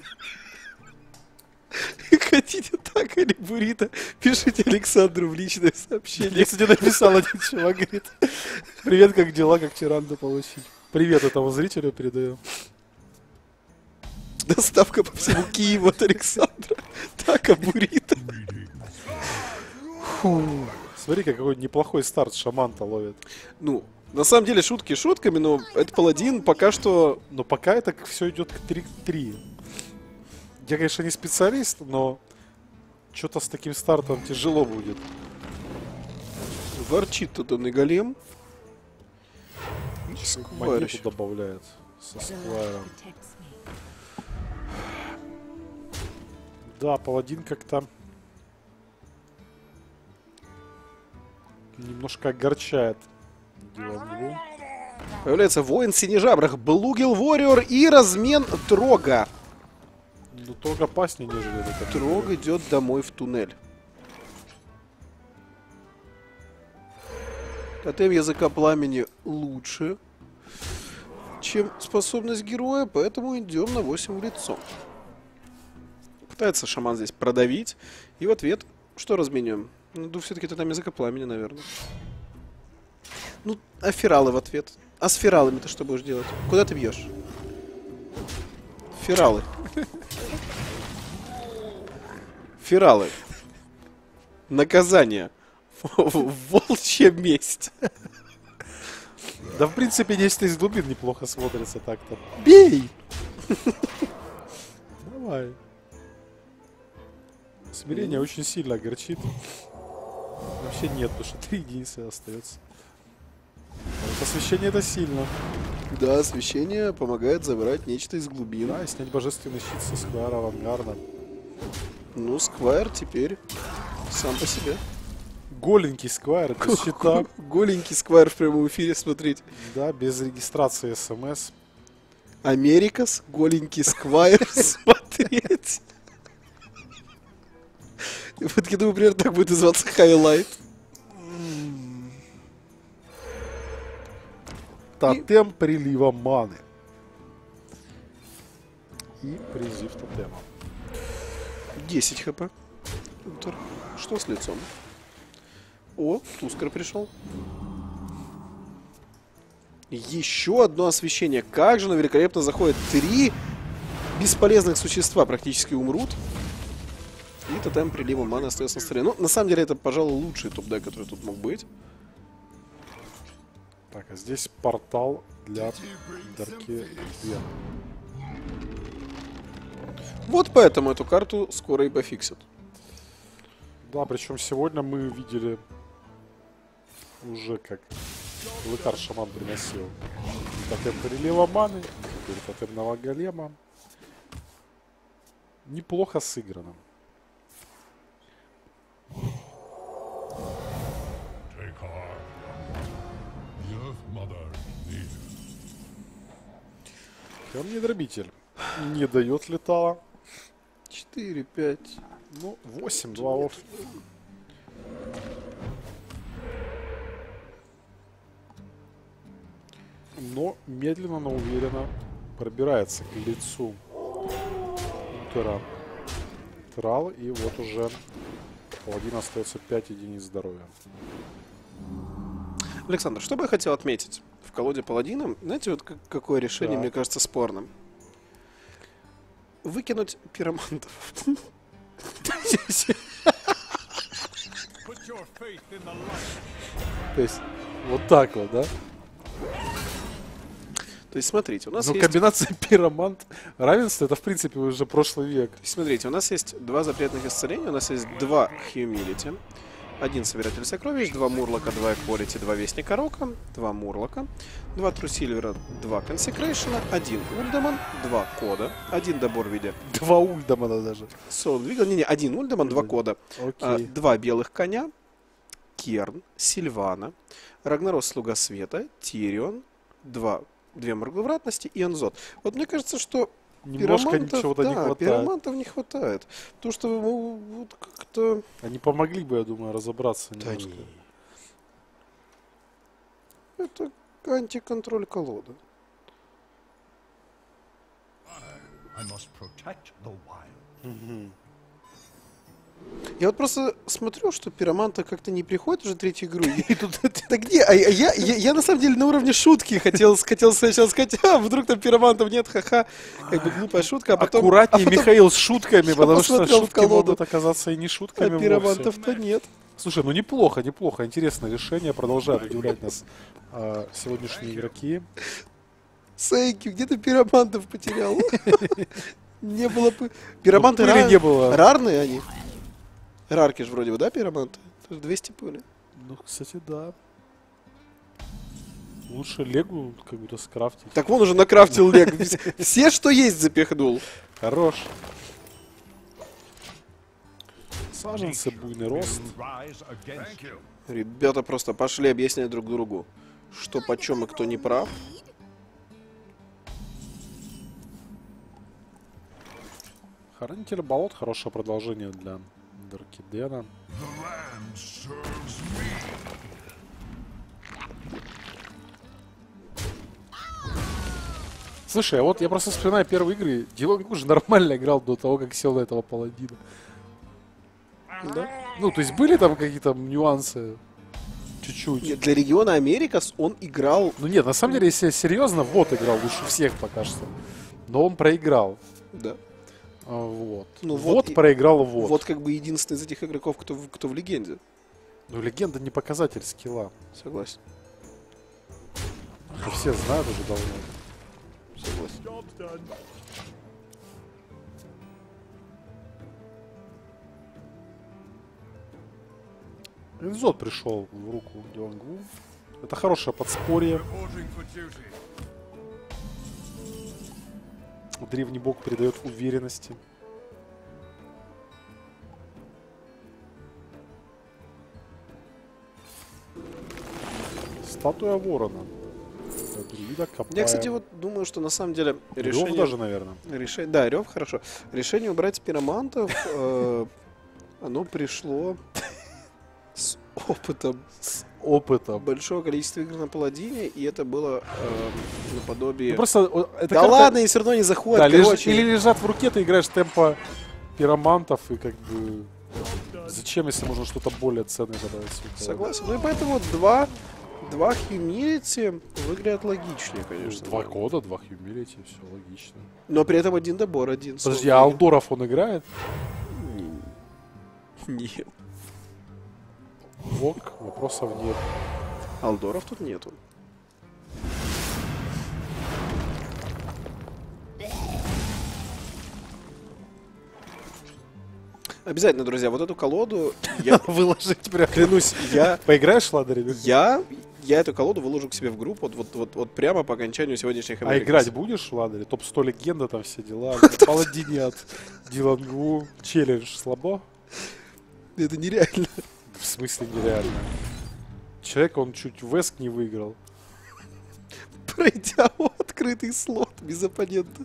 Хотите так или буррито, пишите Александру в личное Мне, сообщение. кстати, написал один чувак, говорит, привет, как дела, как тиранда получить. Привет этому зрителю передаю. Доставка по всему Киеву от Александра. Так, а буррито. Смотри, какой неплохой старт шаман-то ловит. Ну, на самом деле, шутки шутками, но этот паладин пока что... Но пока это все идет к три-три. Я, конечно, не специалист, но что-то с таким стартом тяжело будет. Ворчит тут он и голем. Монету добавляет со сквайром. Да, паладин как-то немножко огорчает Дилангу. Появляется воин в синежабрах, Блугел Ворриор и размен Трога. Ну, только опаснее, нежели это. Трог идет домой в туннель. Тотем языка пламени лучше, чем способность героя, поэтому идем на восемь в лицо. Пытается шаман здесь продавить. И в ответ, что разменем? Ну, все-таки это там языка пламени, наверное. Ну, а фералы в ответ? А с фералами ты что будешь делать? Куда ты бьешь? Фералы. Фералы. Наказание. Волчья месть. Да, в принципе, десять из глубин неплохо смотрится так-то. Бей! Давай. Смирение очень сильно огорчит. Вообще нет, потому что три единицы остается. Вот освещение это сильно. Да, освещение помогает забрать нечто из глубин. Да, и снять божественный щит со Сквайра авангарда. Ну, Сквайр теперь сам по себе. Голенький Сквайр без щита. Голенький Сквайр в прямом эфире смотреть. Да, без регистрации СМС. Америкас, голенький Сквайр смотреть. Вот я думаю, примерно так будет называться хайлайт. Тотем прилива маны. И призыв тотема. десять хп. Утр. Что с лицом? О, Тускар пришел. Еще одно освещение. Как же оно великолепно заходит. Три бесполезных существа практически умрут. И тотем прилива маны остается на столе. Ну, на самом деле, это, пожалуй, лучший топ-дек, который тут мог быть. Так, а здесь портал для Дарки Вен. Вот поэтому эту карту скоро и пофиксят. Да, причем сегодня мы видели уже как Лыкар Шаман приносил тотем прилива маны, теперь тотемного голема. Неплохо сыграно. Камни дробитель не дает летала. четыре, пять. Ну, восемь, два офф. Но медленно, но уверенно пробирается к лицу Утера Трал. И вот уже паладин остается пять единиц здоровья. Александр, что бы я хотел отметить в колоде паладина? Знаете, вот как- какое решение, Да. мне кажется, спорным? Выкинуть пиромантов. То есть, вот так вот, да? То есть, смотрите, у нас Ну, есть... комбинация пиромант равенство, это, в принципе, уже прошлый век. То есть, смотрите, у нас есть два запретных исцеления, у нас есть два Humility, один Собиратель Сокровищ, два Мурлока, два Эквалити, два Вестника Рока, два Мурлока, два Трусильвера, два Консекрейшена, один Ульдаман, два Кода, один добор в виде Два ульдамана даже. Соул Двигал, не-не, один Ульдаман, два Кода, а, Окей. два Белых Коня, Керн, Сильвана, Рагнарос Слуга Света, Тирион, два, две Моргловратности и Анзот. Вот мне кажется, что Немножко пиромантов, чего-то да, не хватает. пиромантов не хватает. Потому что ну, вот как-то... Они помогли бы, я думаю, разобраться Да немножко. не. Это антиконтроль колоды. I must protect the wild. Я вот просто смотрю, что пироманта как-то не приходит уже третью игру. И тут это где? А я, я, я, я на самом деле на уровне шутки хотел, хотел сначала сказать, а вдруг там пиромантов нет, ха-ха. Как бы глупая шутка, а потом... Аккуратнее, а потом- Михаил, с шутками, я потому что посмотрел в шутки колоду. могут оказаться и не А шутками вовсе. пиромантов-то нет. Слушай, ну неплохо, неплохо. Интересное решение. Продолжают удивлять нас а, сегодняшние игроки. Сейки, где ты пиромантов потерял? Не было бы... Пироманты Ну, пыли ра- не было. рарные они. Рарки же вроде бы, да, пироманты? Это же двести пыли. Ну, кстати, да. Лучше Легу как будто скрафтить. Так вон уже накрафтил Лего. Все, что есть, запихнул. Хорош. Саженцы, буйный рост. Rise against you. Ребята просто пошли объяснять друг другу, что почем и кто не прав. Хранитель болот. Хорошее продолжение для Даркидена. The land serves me. Слушай, а вот я просто вспоминаю первые игры. Дилан уже нормально играл до того, как сел на этого паладина. Да? Ну, то есть были там какие-то нюансы? Чуть-чуть. Нет, для региона Америкас он играл... Ну нет, на самом деле, если серьезно, вот играл лучше всех пока что. Но он проиграл. Да. А, Вот. Ну, вот, вот и- проиграл вот. Вот как бы единственный из этих игроков, кто, в- кто в легенде. Ну, легенда не показатель скилла. Согласен. Это все знают уже давно. Согласен. Энзот пришел в руку Дилангу. Это хорошее подспорье. Reporting for duty. Древний бог придает уверенности. Статуя ворона. Для друида копаем. Я, кстати, вот думаю, что на самом деле Рёв решение... даже, наверное. Решение, да, Рев хорошо. Решение убрать пиромантов, э, оно пришло с опытом Опытом. большого количества игр на паладине, и это было э, наподобие... Ну, просто о, эта да карта- ладно, и все равно не заходит, Да, леж- короче. или лежат в руке, ты играешь темпа пиромантов, и как бы... Зачем, если можно что-то более ценное добавить? в свой колоду? Согласен. Ну и поэтому два, два Humility выглядят логичнее, Ну, конечно. Два кода, два хьюмилити, все логично. Но при этом один добор, один Подожди, сложный. а Алдоров он играет? Нет. Ок, вопросов нет. Алдоров тут нету. Обязательно, друзья, вот эту колоду, я Выложить прям. клянусь, я, Поиграешь, ладно, я, я эту колоду выложу к себе в группу вот, вот, вот, вот прямо по окончанию сегодняшних А Америкас. играть будешь в ладере? топ сто легенда, там все дела. Паладине от Дилангу. Челлендж слабо? Это нереально. В смысле нереально? Человек, он чуть Веск не выиграл. Пройдя открытый слот без оппонента.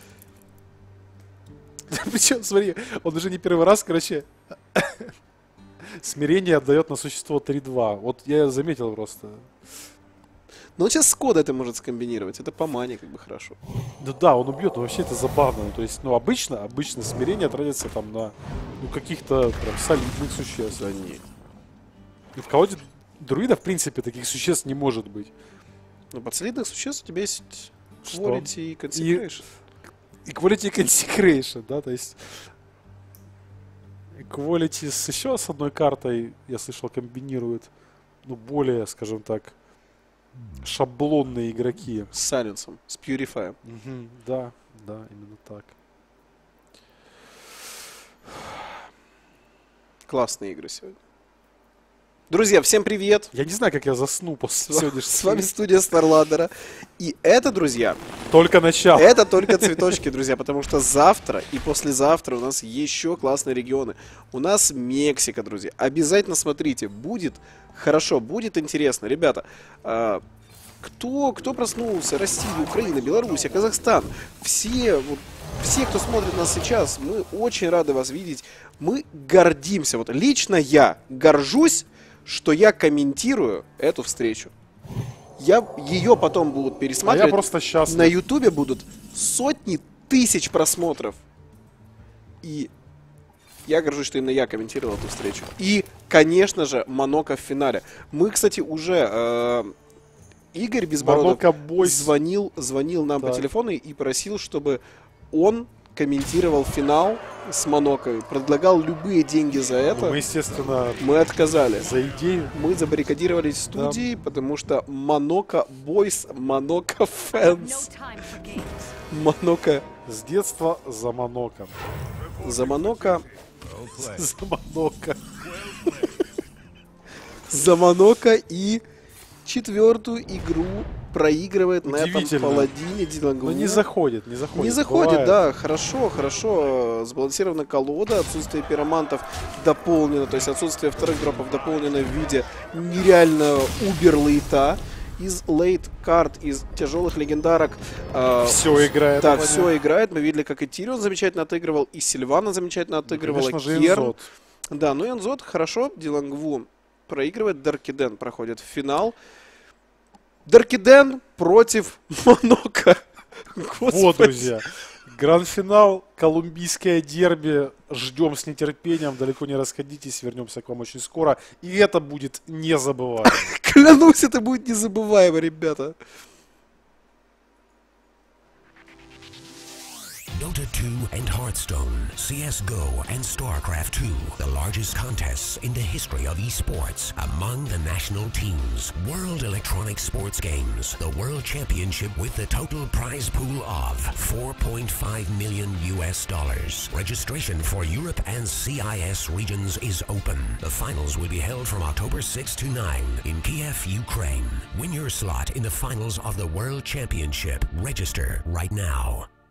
Причем, смотри, он уже не первый раз, короче, смирение отдает на существо три-два. Вот я заметил просто. Но он сейчас с кода это может скомбинировать. Это по мане как бы хорошо. Ну да, он убьет, но вообще это забавно. То есть, ну, обычно, обычно смирение тратится там на ну, каких-то прям солидных существ. Да не. И в колоде друида, в принципе, таких существ не может быть. Но под солидных существ у тебя есть Что? quality и consecration. Equality и Consecration, да, то есть Equality с еще с одной картой, я слышал, комбинируют, ну, более, скажем так, шаблонные игроки. С сайленсом, с Purify. Мгм, да, да, именно так. Классные игры сегодня. Друзья, всем привет! Я не знаю, как я засну после сегодняшнего. С вами студия Старладдера. И это, друзья, Только начало. это только цветочки, друзья, потому что завтра и послезавтра у нас еще классные регионы. У нас Мексика, друзья. Обязательно смотрите, будет хорошо, будет интересно. Ребята, а, кто, кто проснулся? Россия, Украина, Беларусь, Казахстан. Все, вот, все, кто смотрит нас сейчас, мы очень рады вас видеть. Мы гордимся. Вот лично я горжусь, что я комментирую эту встречу. Я, ее потом будут А пересматривать. я просто счастлив. На Ютубе будут сотни тысяч просмотров. И я горжусь, что именно я комментировал эту встречу. И, конечно же, Моноко в финале. Мы, кстати, уже... Э, Игорь Безбородов Моноко Бойс. звонил, звонил нам по Так. телефону и просил, чтобы он комментировал финал с Моноко. Предлагал любые деньги за это. Мы, естественно, Мы отказали. за идею. Мы забаррикадировались в студии, потому что Моноко Бойс, Моноко Фэнс. Моноко С детства за Моноком. за Моноко, За Моноко. за Моноко и четвертую игру проигрывает на этом Удивительно. паладине Дилангу. Ну не заходит, не заходит. Не заходит, Бывает. да, хорошо, хорошо. э, Сбалансирована колода, отсутствие пиромантов дополнено, то есть отсутствие вторых дропов дополнено в виде нереально убер-лейта. Из лейт-карт, из тяжелых легендарок. э, Все играет. Да, Ваня. все играет. Мы видели, как и Тирион замечательно отыгрывал, и Сильвана замечательно отыгрывала, Конечно же, Керн. Энзот. Да, ну Энзот хорошо, Дилангву проигрывает, Даркиден проходит в финал. Даркиден против Моноко. Вот, друзья. Гранд-финал, колумбийское дерби. Ждем с нетерпением. Далеко не расходитесь. Вернемся к вам очень скоро. И это будет незабываемо. Клянусь, это будет незабываемо, ребята. Dota two and Hearthstone, C S G O and StarCraft two, the largest contests in the history of esports among the national teams. World Electronic Sports Games, the World Championship with the total prize pool of four point five million U S dollars. Registration for Europe and C I S regions is open. The finals will be held from October sixth to ninth in Kiev, Ukraine. Win your slot in the finals of the World Championship. Register right now.